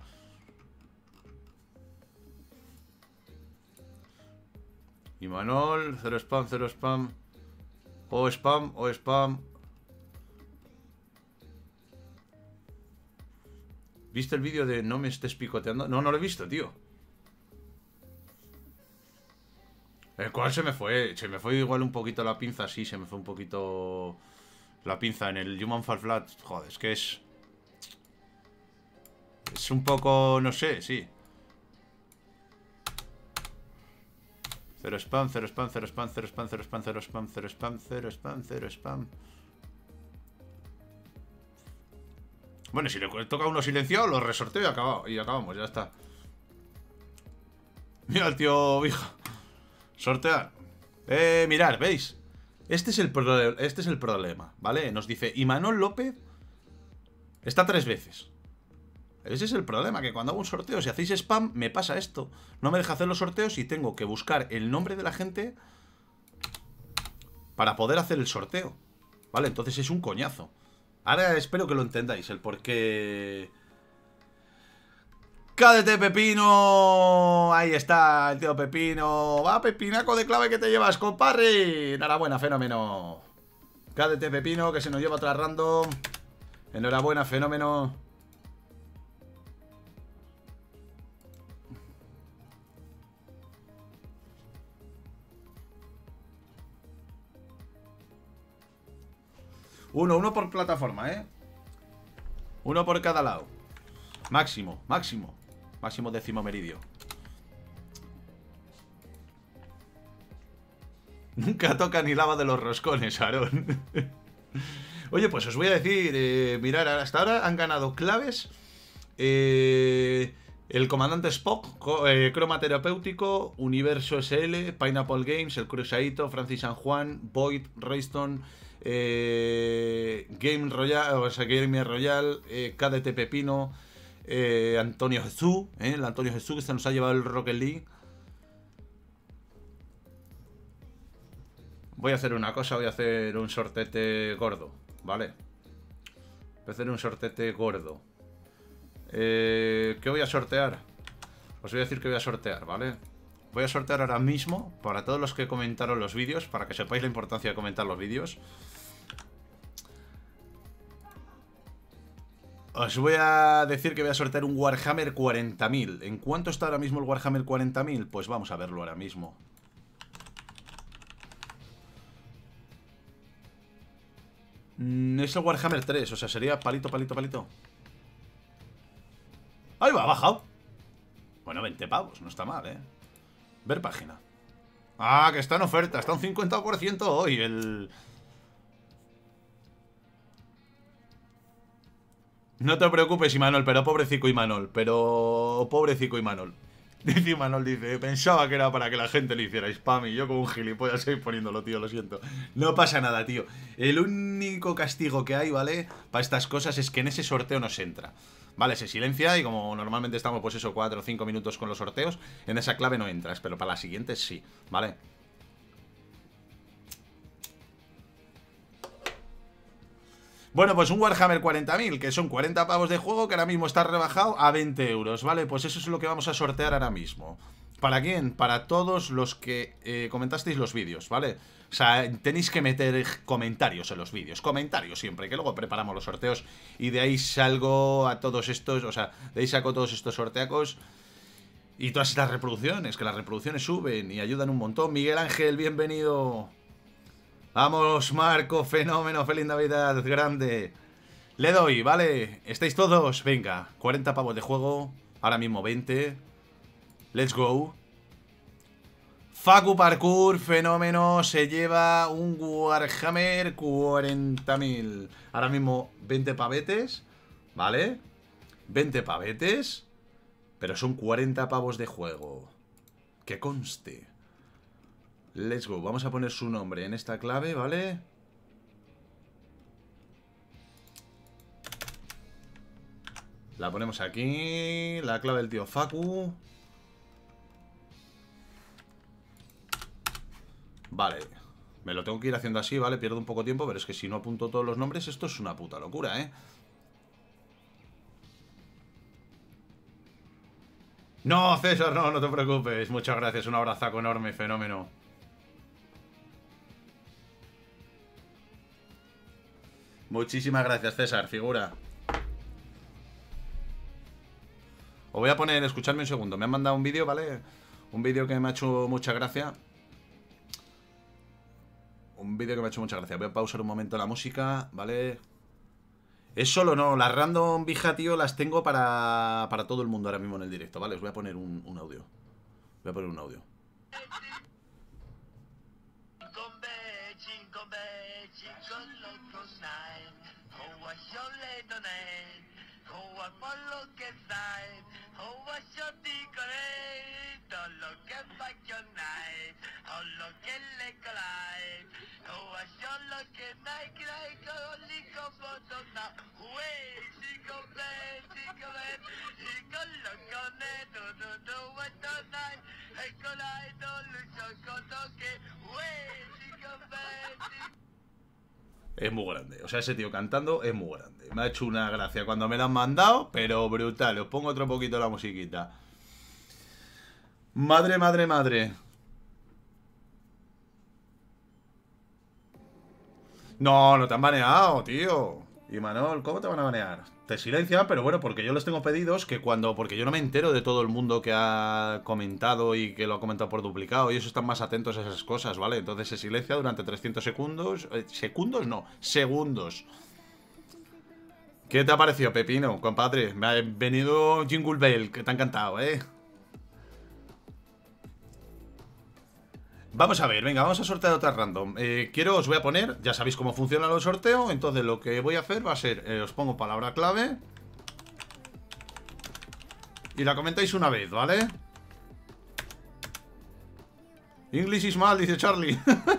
Speaker 1: Imanol. Cero spam, cero spam. O spam, o spam. ¿Viste el vídeo de no me estés picoteando? No, no lo he visto, tío. ¿El cual se me fue? Se me fue igual un poquito la pinza, sí, se me fue un poquito la pinza en el Human Fall Flat. Joder, es que es... Es un poco... no sé, sí. Cero spam, cero spam, cero spam, cero spam, cero spam, cero spam, cero spam, cero spam, cero spam. Bueno, si le toca uno silenciado, lo resorteo y acabamos, ya está. Mira el tío viejo. Sortear. Mirad, ¿veis? Este es el problema, ¿vale? Nos dice Imanol López está 3 veces. Ese es el problema, que cuando hago un sorteo, si hacéis spam, me pasa esto. No me deja hacer los sorteos y tengo que buscar el nombre de la gente para poder hacer el sorteo. ¿Vale? Entonces es un coñazo. Ahora espero que lo entendáis, el por qué... ¡KDT Pepino! Ahí está el tío Pepino. ¡Va, Pepinaco de clave que te llevas, compadre! Enhorabuena, fenómeno. KDT Pepino, que se nos lleva otra random. Enhorabuena, fenómeno. Uno por plataforma, ¿eh? Uno por cada lado. Máximo, máximo. Máximo décimo meridio. Nunca toca ni lava de los roscones, Aarón. Oye, pues os voy a decir, mirad, hasta ahora han ganado claves. El comandante Spock, Croma Terapéutico, Universo SL, Pineapple Games, el Cruzaito, Francis San Juan, Void, Rayston, Game Royal, o sea, Game Royal, KDT Pepino, Antonio Jesús, el Antonio Jesús que se nos ha llevado el Rocket League. Voy a hacer una cosa, voy a hacer un sortete gordo, ¿vale? Voy a hacer un sortete gordo. ¿Qué voy a sortear? Os voy a decir que voy a sortear, ¿vale? Voy a sortear ahora mismo para todos los que comentaron los vídeos, para que sepáis la importancia de comentar los vídeos. Os voy a decir que voy a sortear un Warhammer 40.000. ¿En cuánto está ahora mismo el Warhammer 40.000? Pues vamos a verlo ahora mismo. Es el Warhammer 3, o sea, sería palito, palito, palito. ¡Ahí va! Ha bajado. Bueno, 20 pavos, no está mal, ¿eh? Ver página. Ah, que está en oferta, está un 50% hoy el... No te preocupes, Imanol, pero pobrecico Imanol. Pero pobrecico Imanol. Dice Imanol, dice, pensaba que era para que la gente le hiciera spam y yo como un gilipollas ahí poniéndolo, tío, lo siento. No pasa nada, tío. El único castigo que hay, ¿vale? Para estas cosas es que en ese sorteo no se entra. Vale, se silencia y como normalmente estamos, pues eso, 4 o 5 minutos con los sorteos, en esa clave no entras, pero para la siguiente sí, ¿vale? Bueno, pues un Warhammer 40.000, que son 40 pavos de juego, que ahora mismo está rebajado a 20 euros, ¿vale? Pues eso es lo que vamos a sortear ahora mismo. ¿Para quién? Para todos los que comentasteis los vídeos, ¿vale? O sea, tenéis que meter comentarios en los vídeos. Comentarios siempre, que luego preparamos los sorteos. Y de ahí salgo a todos estos, o sea, de ahí saco todos estos sorteacos. Y todas estas reproducciones, que las reproducciones suben y ayudan un montón. Miguel Ángel, bienvenido. Vamos, Marco, fenómeno, feliz Navidad, grande. Le doy, ¿vale? ¿Estáis todos? Venga, 40 pavos de juego. Ahora mismo 20. Let's go. Facu Parkour, fenómeno, se lleva un Warhammer 40.000. Ahora mismo 20 pavetes, ¿vale? 20 pavetes. Pero son 40 pavos de juego. Que conste. Let's go. Vamos a poner su nombre en esta clave, ¿vale? La ponemos aquí. La clave del tío Facu. Vale. Me lo tengo que ir haciendo así, ¿vale? Pierdo un poco de tiempo, pero es que si no apunto todos los nombres, esto es una puta locura, ¿eh? No, César, no, no te preocupes. Muchas gracias, un abrazaco enorme, fenómeno. Muchísimas gracias, César, figura. Os voy a poner, escuchadme un segundo. Me han mandado un vídeo, ¿vale? Un vídeo que me ha hecho mucha gracia. Un vídeo que me ha hecho mucha gracia. Voy a pausar un momento la música, ¿vale? Es solo, no. Las random vija, tío, las tengo para todo el mundo ahora mismo en el directo, ¿vale? Os voy a poner un audio. Voy a poner un audio. Es muy grande, o sea, ese tío cantando es muy grande. Me ha hecho una gracia cuando me lo han mandado, pero brutal. Os pongo otro poquito la musiquita. Madre, madre, madre. No, no te han baneado, tío. Y Manol, ¿cómo te van a banear? Te silencian, pero bueno, porque yo los tengo pedidos que cuando... Porque yo no me entero de todo el mundo que ha comentado y que lo ha comentado por duplicado. Y ellos están más atentos a esas cosas, ¿vale? Entonces se silencia durante 300 segundos. ¿Segundos? No, segundos. ¿Qué te ha parecido, Pepino, compadre? Me ha venido Jingle Bell, que te ha encantado, ¿eh? Vamos a ver, venga, vamos a sortear otra random. Os voy a poner, ya sabéis cómo funciona el sorteo. Entonces lo que voy a hacer va a ser, os pongo palabra clave y la comentáis una vez, ¿vale? English is mal, dice Charlie.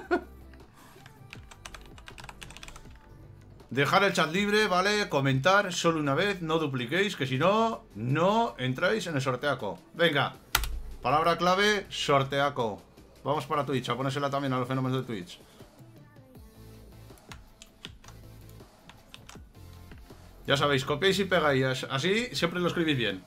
Speaker 1: Dejar el chat libre, ¿vale? Comentar solo una vez, no dupliquéis, que si no, no entráis en el sorteaco. Venga, palabra clave, sorteaco. Vamos para Twitch, a ponérsela también a los fenómenos de Twitch. Ya sabéis, copiáis y pegáis. Así siempre lo escribís bien.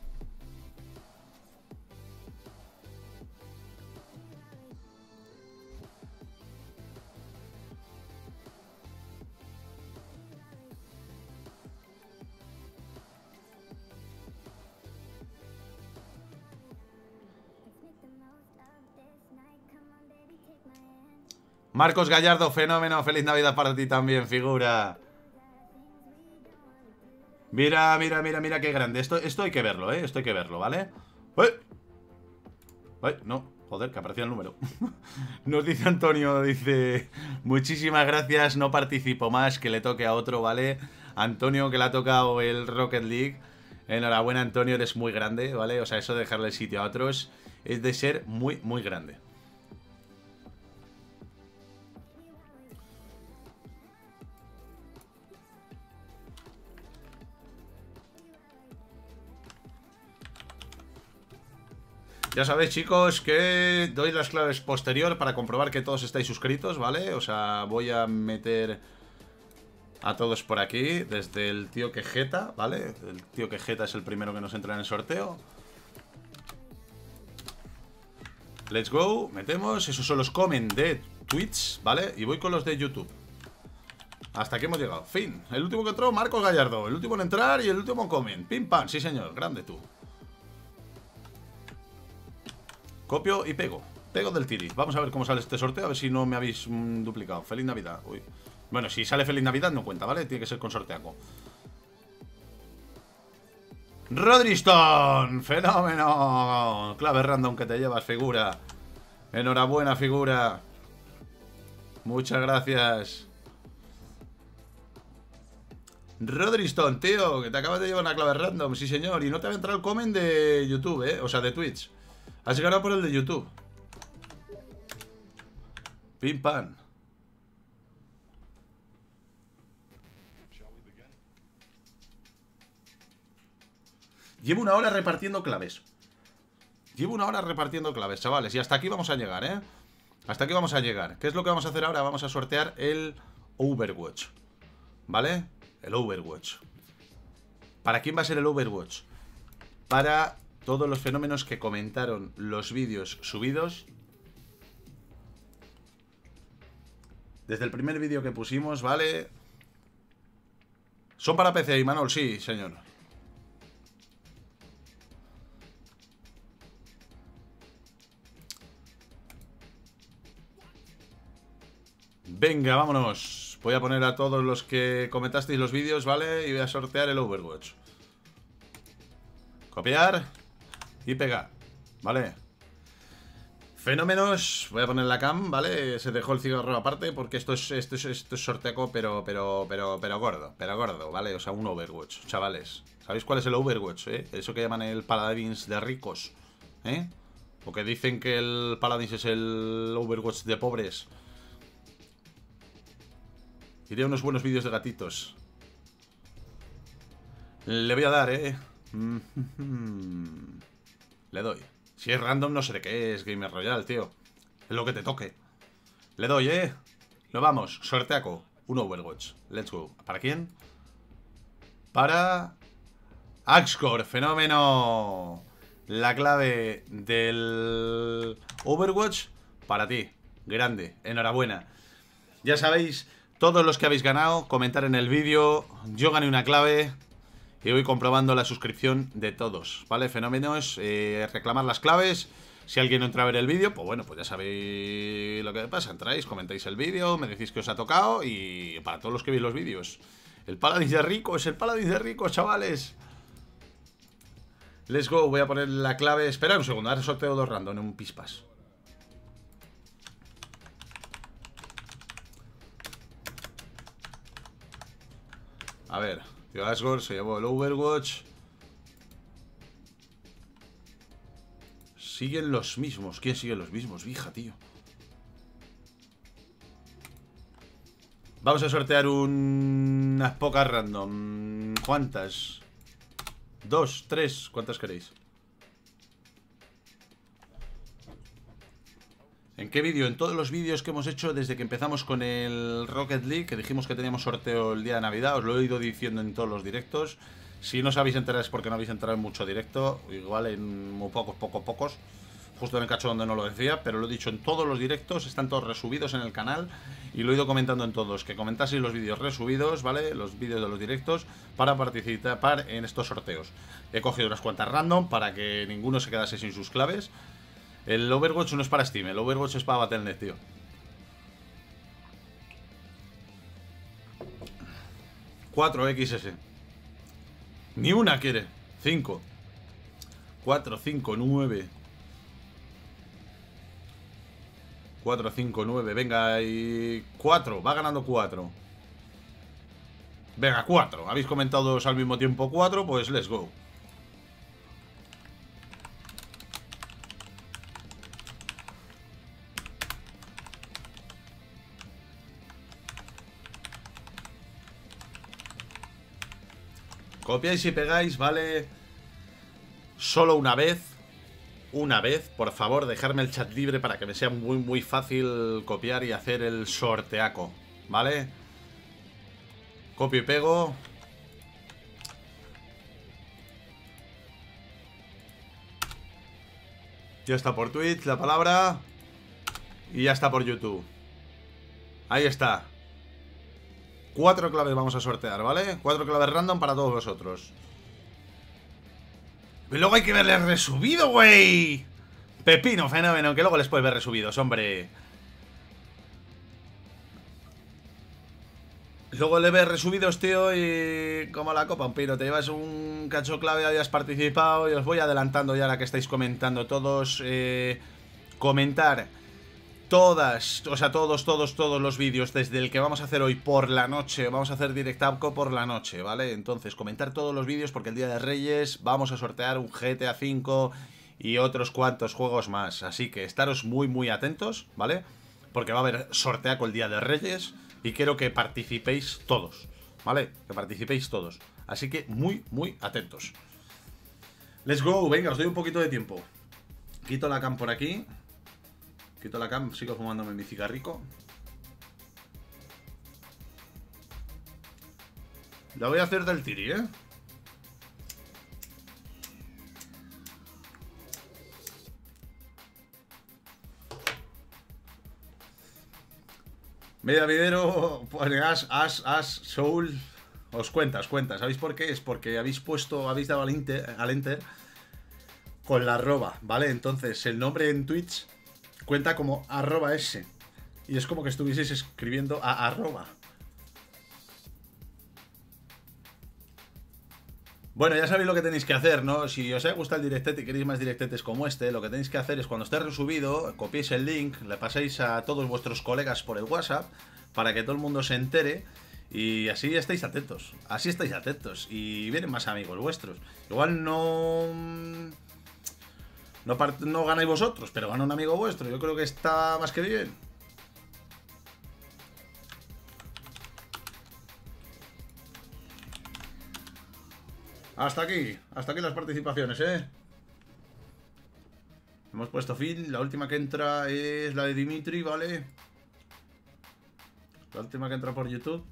Speaker 1: Marcos Gallardo, fenómeno. Feliz Navidad para ti también, figura. Mira, mira, mira, mira qué grande. Esto hay que verlo, ¿eh? Esto hay que verlo, ¿vale? ¡Ay! ¡Ay! No, joder, que aparecía el número. Nos dice Antonio, dice... Muchísimas gracias, no participo más, que le toque a otro, ¿vale? Antonio, que le ha tocado el Rocket League. Enhorabuena, Antonio, eres muy grande, ¿vale? O sea, eso de dejarle el sitio a otros es de ser muy, muy grande. Ya sabéis, chicos, que doy las claves posterior para comprobar que todos estáis suscritos, ¿vale? O sea, voy a meter a todos por aquí, desde el tío Quejeta, ¿vale? El tío Quejeta es el primero que nos entra en el sorteo. Let's go, metemos. Esos son los comment de Twitch, ¿vale? Y voy con los de YouTube. Hasta aquí hemos llegado, fin. El último que entró, Marcos Gallardo. El último en entrar y el último en comment. Pim pam, sí señor, grande tú. Copio y pego. Pego del tiri. Vamos a ver cómo sale este sorteo. A ver si no me habéis duplicado. Feliz Navidad. Uy. Bueno, si sale Feliz Navidad no cuenta, ¿vale? Tiene que ser con sorteaco. Rodriston. Fenómeno. Clave random que te llevas, figura. Enhorabuena, figura. Muchas gracias. Rodriston, tío, que te acabas de llevar una clave random. Sí, señor. Y no te va a entrar el comment de YouTube, ¿eh? O sea, de Twitch. Has ganado por el de YouTube. Pim pam. Llevo una hora repartiendo claves. Llevo una hora repartiendo claves, chavales. Y hasta aquí vamos a llegar, ¿eh? Hasta aquí vamos a llegar. ¿Qué es lo que vamos a hacer ahora? Vamos a sortear el Overwatch, ¿vale? El Overwatch. ¿Para quién va a ser el Overwatch? Para todos los fenómenos que comentaron los vídeos subidos. Desde el primer vídeo que pusimos, ¿vale? Son para PC, Imanol, sí, señor. Venga, vámonos. Voy a poner a todos los que comentasteis los vídeos, ¿vale? Y voy a sortear el Overwatch. Copiar y pegar, ¿vale? Fenómenos. Voy a poner la cam, ¿vale? Se dejó el cigarro aparte porque esto es sorteaco, pero gordo, ¿vale? O sea, un Overwatch, chavales. ¿Sabéis cuál es el Overwatch, Eso que llaman el Paladins de ricos, ¿eh? O que dicen que el Paladins es el Overwatch de pobres. Iría unos buenos vídeos de gatitos. Le voy a dar, Le doy. Si es random no sé de qué es Gamer Royale, tío. Es lo que te toque. Le doy, Lo vamos, sorteaco. Un Overwatch. Let's go. ¿Para quién? Para Axcore, fenómeno. La clave del Overwatch para ti. Grande, enhorabuena. Ya sabéis, todos los que habéis ganado, comentar en el vídeo. Yo gané una clave y voy comprobando la suscripción de todos, ¿vale? Fenómenos, reclamar las claves. Si alguien no entra a ver el vídeo, pues bueno, pues ya sabéis lo que pasa. Entráis, comentáis el vídeo, me decís que os ha tocado. Y para todos los que veis los vídeos, el Paladins de ricos, el Paladins de ricos, chavales. Let's go, voy a poner la clave. Espera un segundo, ahora sorteo dos random en un pispas. A ver, tío Asgore se llevó el Overwatch. Siguen los mismos. ¿Quién sigue los mismos? Vija, tío. Vamos a sortear unas pocas random. ¿Cuántas? ¿Dos? ¿Tres? ¿Cuántas queréis? ¿En qué vídeo? En todos los vídeos que hemos hecho desde que empezamos con el Rocket League, que dijimos que teníamos sorteo el día de Navidad. Os lo he ido diciendo en todos los directos. Si no os habéis enterado es porque no habéis entrado en mucho directo. Igual en muy pocos. Justo en el cacho donde no lo decía, pero lo he dicho en todos los directos. Están todos resubidos en el canal y lo he ido comentando en todos. Que comentaseis los vídeos resubidos, ¿vale? Los vídeos de los directos para participar en estos sorteos. He cogido unas cuantas random para que ninguno se quedase sin sus claves. El Overwatch no es para Steam, el Overwatch es para Battle.net, tío. XS. Ni una quiere. 5. 4, 5, 9. 4, 5, 9. Venga, y 4. Va ganando 4. Venga, 4. Habéis comentado todos al mismo tiempo 4, pues let's go. Copiáis y pegáis, ¿vale? Solo una vez. Una vez, por favor, dejarme el chat libre para que me sea muy fácil copiar y hacer el sorteaco, ¿vale? Copio y pego. Ya está por Twitch la palabra. Y ya está por YouTube. Ahí está. 4 claves vamos a sortear, ¿vale? 4 claves random para todos vosotros. Y luego hay que verles resubido, güey. Pepino, fenómeno, que luego les puedes ver resubidos, hombre. Luego le ves resubidos, tío, y como la copa un pino, te llevas un cacho clave, habías participado. Y os voy adelantando ya la que estáis comentando todos. Comentar todas, o sea, todos los vídeos desde el que vamos a hacer hoy por la noche. Vamos a hacer directapco por la noche, ¿vale? Entonces, comentar todos los vídeos porque el día de Reyes vamos a sortear un GTA V y otros cuantos juegos más. Así que estaros muy atentos, ¿vale? Porque va a haber sorteaco el día de Reyes y quiero que participéis todos, ¿vale? Que participéis todos. Así que muy atentos. Let's go, venga, os doy un poquito de tiempo. Quito la cam por aquí. Quito la cam, sigo fumándome mi cigarrico. La voy a hacer del tiri, ¿eh? Media videro, pues As, Soul. Os cuenta. ¿Sabéis por qué? Es porque habéis dado al enter con la arroba, ¿vale? Entonces el nombre en Twitch cuenta como @s. Y es como que estuvieseis escribiendo a arroba. Bueno, ya sabéis lo que tenéis que hacer, ¿no? Si os gusta el directete y queréis más directetes como este, lo que tenéis que hacer es cuando esté resubido, copiéis el link, le paséis a todos vuestros colegas por el WhatsApp para que todo el mundo se entere y así estáis atentos. Así estáis atentos y vienen más amigos vuestros. Igual no ganáis vosotros, pero gana un amigo vuestro. Yo creo que está más que bien. Hasta aquí las participaciones, ¿eh? Hemos puesto fin. La última que entra es la de Dimitri, ¿vale? La última que entra por YouTube.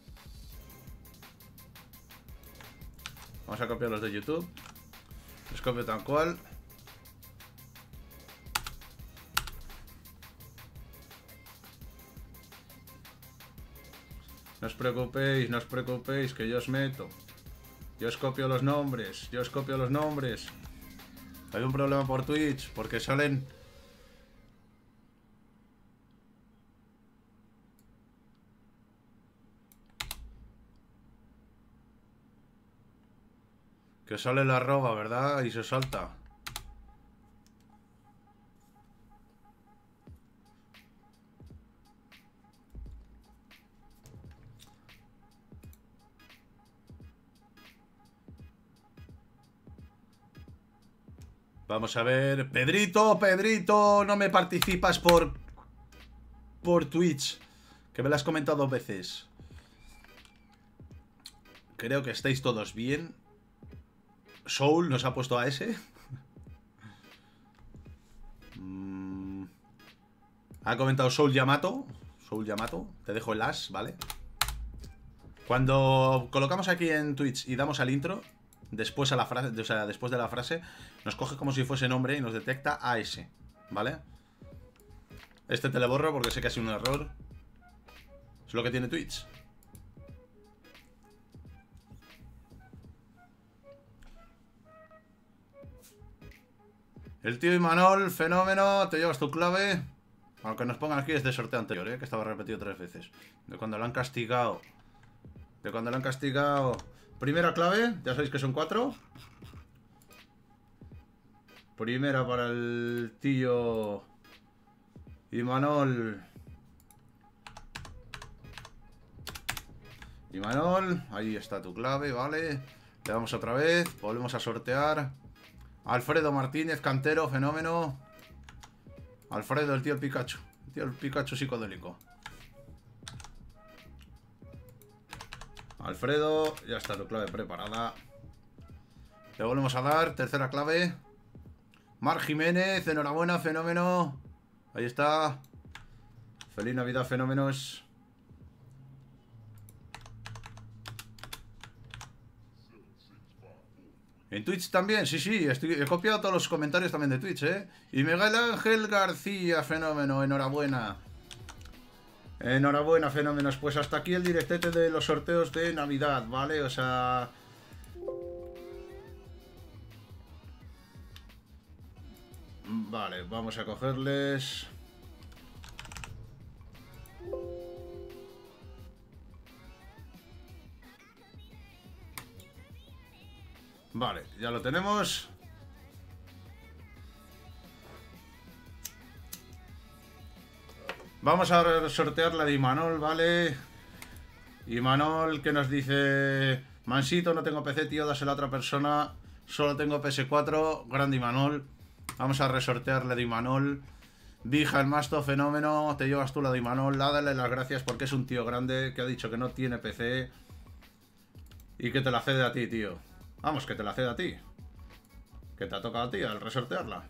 Speaker 1: Vamos a copiar los de YouTube. Los copio tal cual. No os preocupéis, que yo os meto. Yo os copio los nombres. Hay un problema por Twitch, porque salen... Que sale la arroba, ¿verdad? Y se salta. Vamos a ver. Pedrito, no me participas por Twitch. Que me lo has comentado 2 veces. Creo que estáis todos bien. Soul nos ha puesto a ese. Ha comentado Soul Yamato. Te dejo el as, ¿vale? Cuando colocamos aquí en Twitch y damos al intro, después a la frase, o sea, después de la frase, nos coge como si fuese nombre y nos detecta AS, ¿vale? Este te lo borro porque sé que ha sido un error. Es lo que tiene Twitch. El tío Imanol, fenómeno, te llevas tu clave. Aunque nos pongan aquí es de sorteo anterior, que estaba repetido 3 veces. De cuando lo han castigado. Primera clave, ya sabéis que son 4. Primera para el tío Imanol. Ahí está tu clave, ¿vale? Le damos otra vez, volvemos a sortear. Alfredo Martínez, cantero, fenómeno. Alfredo, el tío Pikachu. El Pikachu psicodélico. Alfredo, ya está tu clave preparada. Le volvemos a dar, tercera clave. Mar Jiménez, enhorabuena, fenómeno. Ahí está. Feliz Navidad, fenómenos. En Twitch también, sí, sí, he copiado todos los comentarios también de Twitch, ¿eh? Y Miguel Ángel García, fenómeno, enhorabuena. Enhorabuena, fenómenos. Pues hasta aquí el directete de los sorteos de Navidad, ¿vale? O sea... Vale, vamos a cogerles... Vale, ya lo tenemos. Vamos a sortear la de Imanol, ¿vale? Imanol que nos dice... Mansito, no tengo PC, tío, dásela a otra persona. Solo tengo PS4, grande Imanol. Vamos a resortear la de Imanol. Vija el Masto, fenómeno. Te llevas tú la de Imanol. Dale las gracias porque es un tío grande que ha dicho que no tiene PC. Y que te la cede a ti, tío. Vamos, que te la cede a ti. Que te ha tocado a ti al resortearla.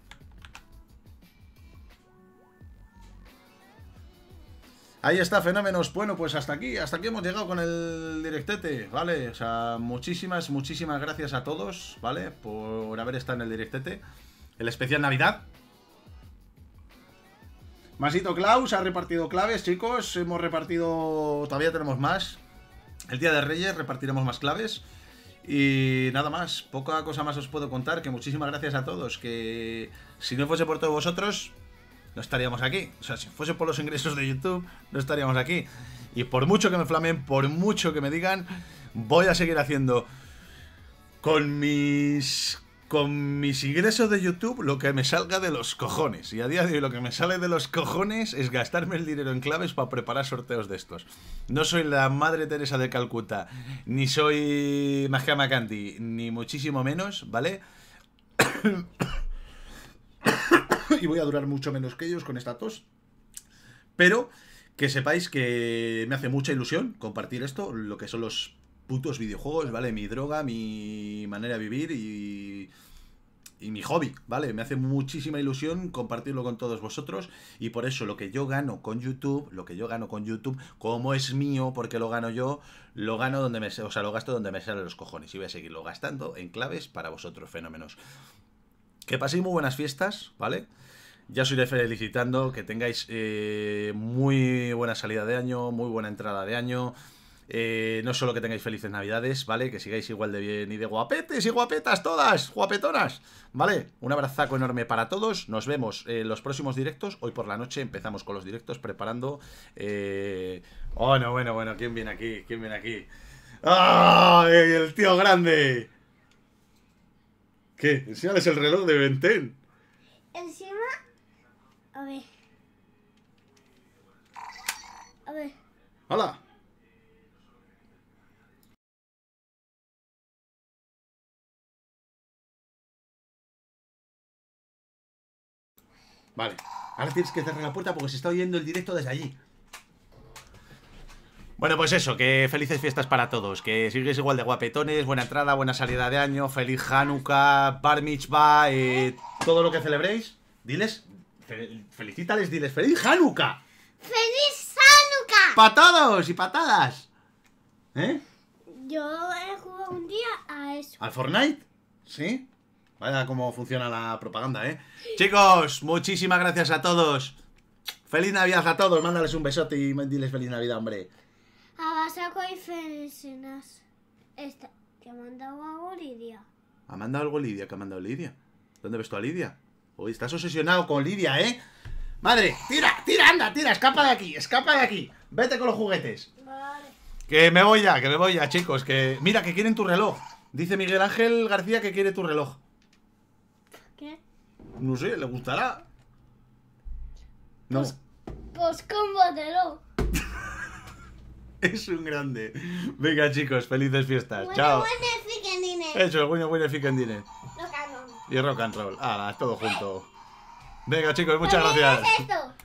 Speaker 1: Ahí está, fenómenos. Bueno, pues hasta aquí hemos llegado con el directete, ¿vale? O sea, muchísimas gracias a todos, ¿vale? Por haber estado en el directete. El especial Navidad. Masito Klaus ha repartido claves, chicos. Hemos repartido... Todavía tenemos más. El Día de Reyes repartiremos más claves. Y nada más, poca cosa más os puedo contar. Que muchísimas gracias a todos. Que si no fuese por todos vosotros, no estaríamos aquí. O sea, si fuese por los ingresos de YouTube, no estaríamos aquí. Y por mucho que me flamen, por mucho que me digan, voy a seguir haciendo con mis ingresos de YouTube lo que me salga de los cojones. Y a día de hoy lo que me sale de los cojones es gastarme el dinero en claves para preparar sorteos de estos. No soy la Madre Teresa de Calcuta, ni soy Mahatma Gandhi, ni muchísimo menos, ¿vale? Y voy a durar mucho menos que ellos con esta tos. Pero que sepáis que me hace mucha ilusión compartir esto, lo que son los putos videojuegos, ¿vale? Mi droga, mi manera de vivir y mi hobby, ¿vale? Me hace muchísima ilusión compartirlo con todos vosotros. Y por eso lo que yo gano con YouTube, como es mío, porque lo gano yo, lo gano donde lo gasto donde me salen los cojones. Y voy a seguirlo gastando en claves para vosotros, fenómenos. Que paséis muy buenas fiestas, ¿vale? Ya os iré felicitando, que tengáis muy buena salida de año, muy buena entrada de año. No solo que tengáis felices navidades, ¿vale? Que sigáis igual de bien y de guapetes y guapetas todas, guapetonas, ¿vale? Un abrazaco enorme para todos. Nos vemos en los próximos directos. Hoy por la noche empezamos con los directos preparando... Bueno, ¿quién viene aquí? ¿Quién viene aquí? ¡Ay, el tío grande! ¿Qué? Enséñales el reloj de Benten.
Speaker 2: Encima... A ver.
Speaker 1: ¡Hola! Vale, ahora tienes que cerrar la puerta porque se está oyendo el directo desde allí. Bueno, pues eso, que felices fiestas para todos. Que sigues igual de guapetones, buena entrada, buena salida de año, feliz Hanukkah, Bar Mitzvah, todo lo que celebréis. Diles, felicítales, diles, ¡feliz Hanukkah!
Speaker 2: ¡Feliz Hanukkah!
Speaker 1: ¡Patados y patadas! ¿Eh?
Speaker 2: Yo he jugado un día a eso.
Speaker 1: ¿Al Fortnite? ¿Sí? Vaya cómo funciona la propaganda, ¿eh? Chicos, muchísimas gracias a todos. ¡Feliz Navidad a todos! Mándales un besote y diles feliz Navidad, hombre.
Speaker 2: A Basaco y Felicinas. Esta, que ha mandado algo Lidia.
Speaker 1: ¿Ha mandado algo Lidia? ¿Qué ha mandado Lidia? ¿Dónde ves tú a Lidia? Hoy estás obsesionado con Lidia, ¿eh? Madre, tira, anda, escapa de aquí. Vete con los juguetes.
Speaker 2: Vale.
Speaker 1: Que me voy ya, chicos. Que mira, que quieren tu reloj. Dice Miguel Ángel García que quiere tu reloj.
Speaker 2: ¿Qué?
Speaker 1: No sé, ¿le gustará? No.
Speaker 2: Pues cómpratelo.
Speaker 1: Es un grande. Venga, chicos, felices fiestas. Chao. Eso, bueno, Ficendine. Y rock and roll. Ah, todo junto. Venga, chicos, muchas gracias.
Speaker 2: ¿Qué es esto?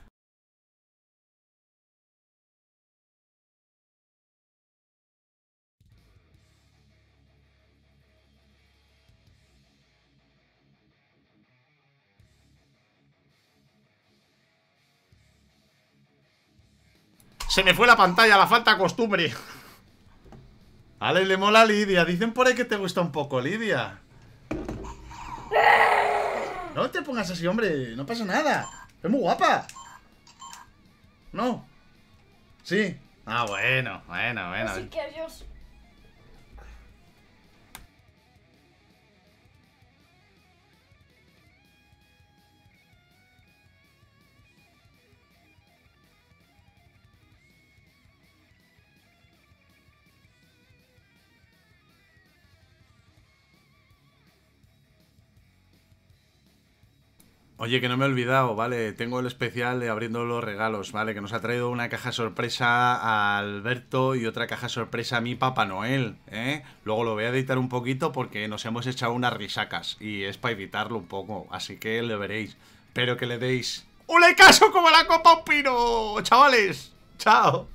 Speaker 1: Se me fue la pantalla, la falta de costumbre. A Ale le mola Lidia. Dicen por ahí que te gusta un poco, Lidia. No te pongas así, hombre. No pasa nada. Es muy guapa. No. Sí. Ah, bueno.
Speaker 2: Así que adiós.
Speaker 1: Oye, que no me he olvidado, ¿vale? Tengo el especial de abriendo los regalos, ¿vale? Que nos ha traído una caja sorpresa a Alberto y otra caja sorpresa a mi Papá Noel, ¿eh? Luego lo voy a editar un poquito porque nos hemos echado unas risacas y es para editarlo un poco, así que lo veréis. Pero que le deis ¡un caso como la copa a un pino! ¡Chavales! ¡Chao!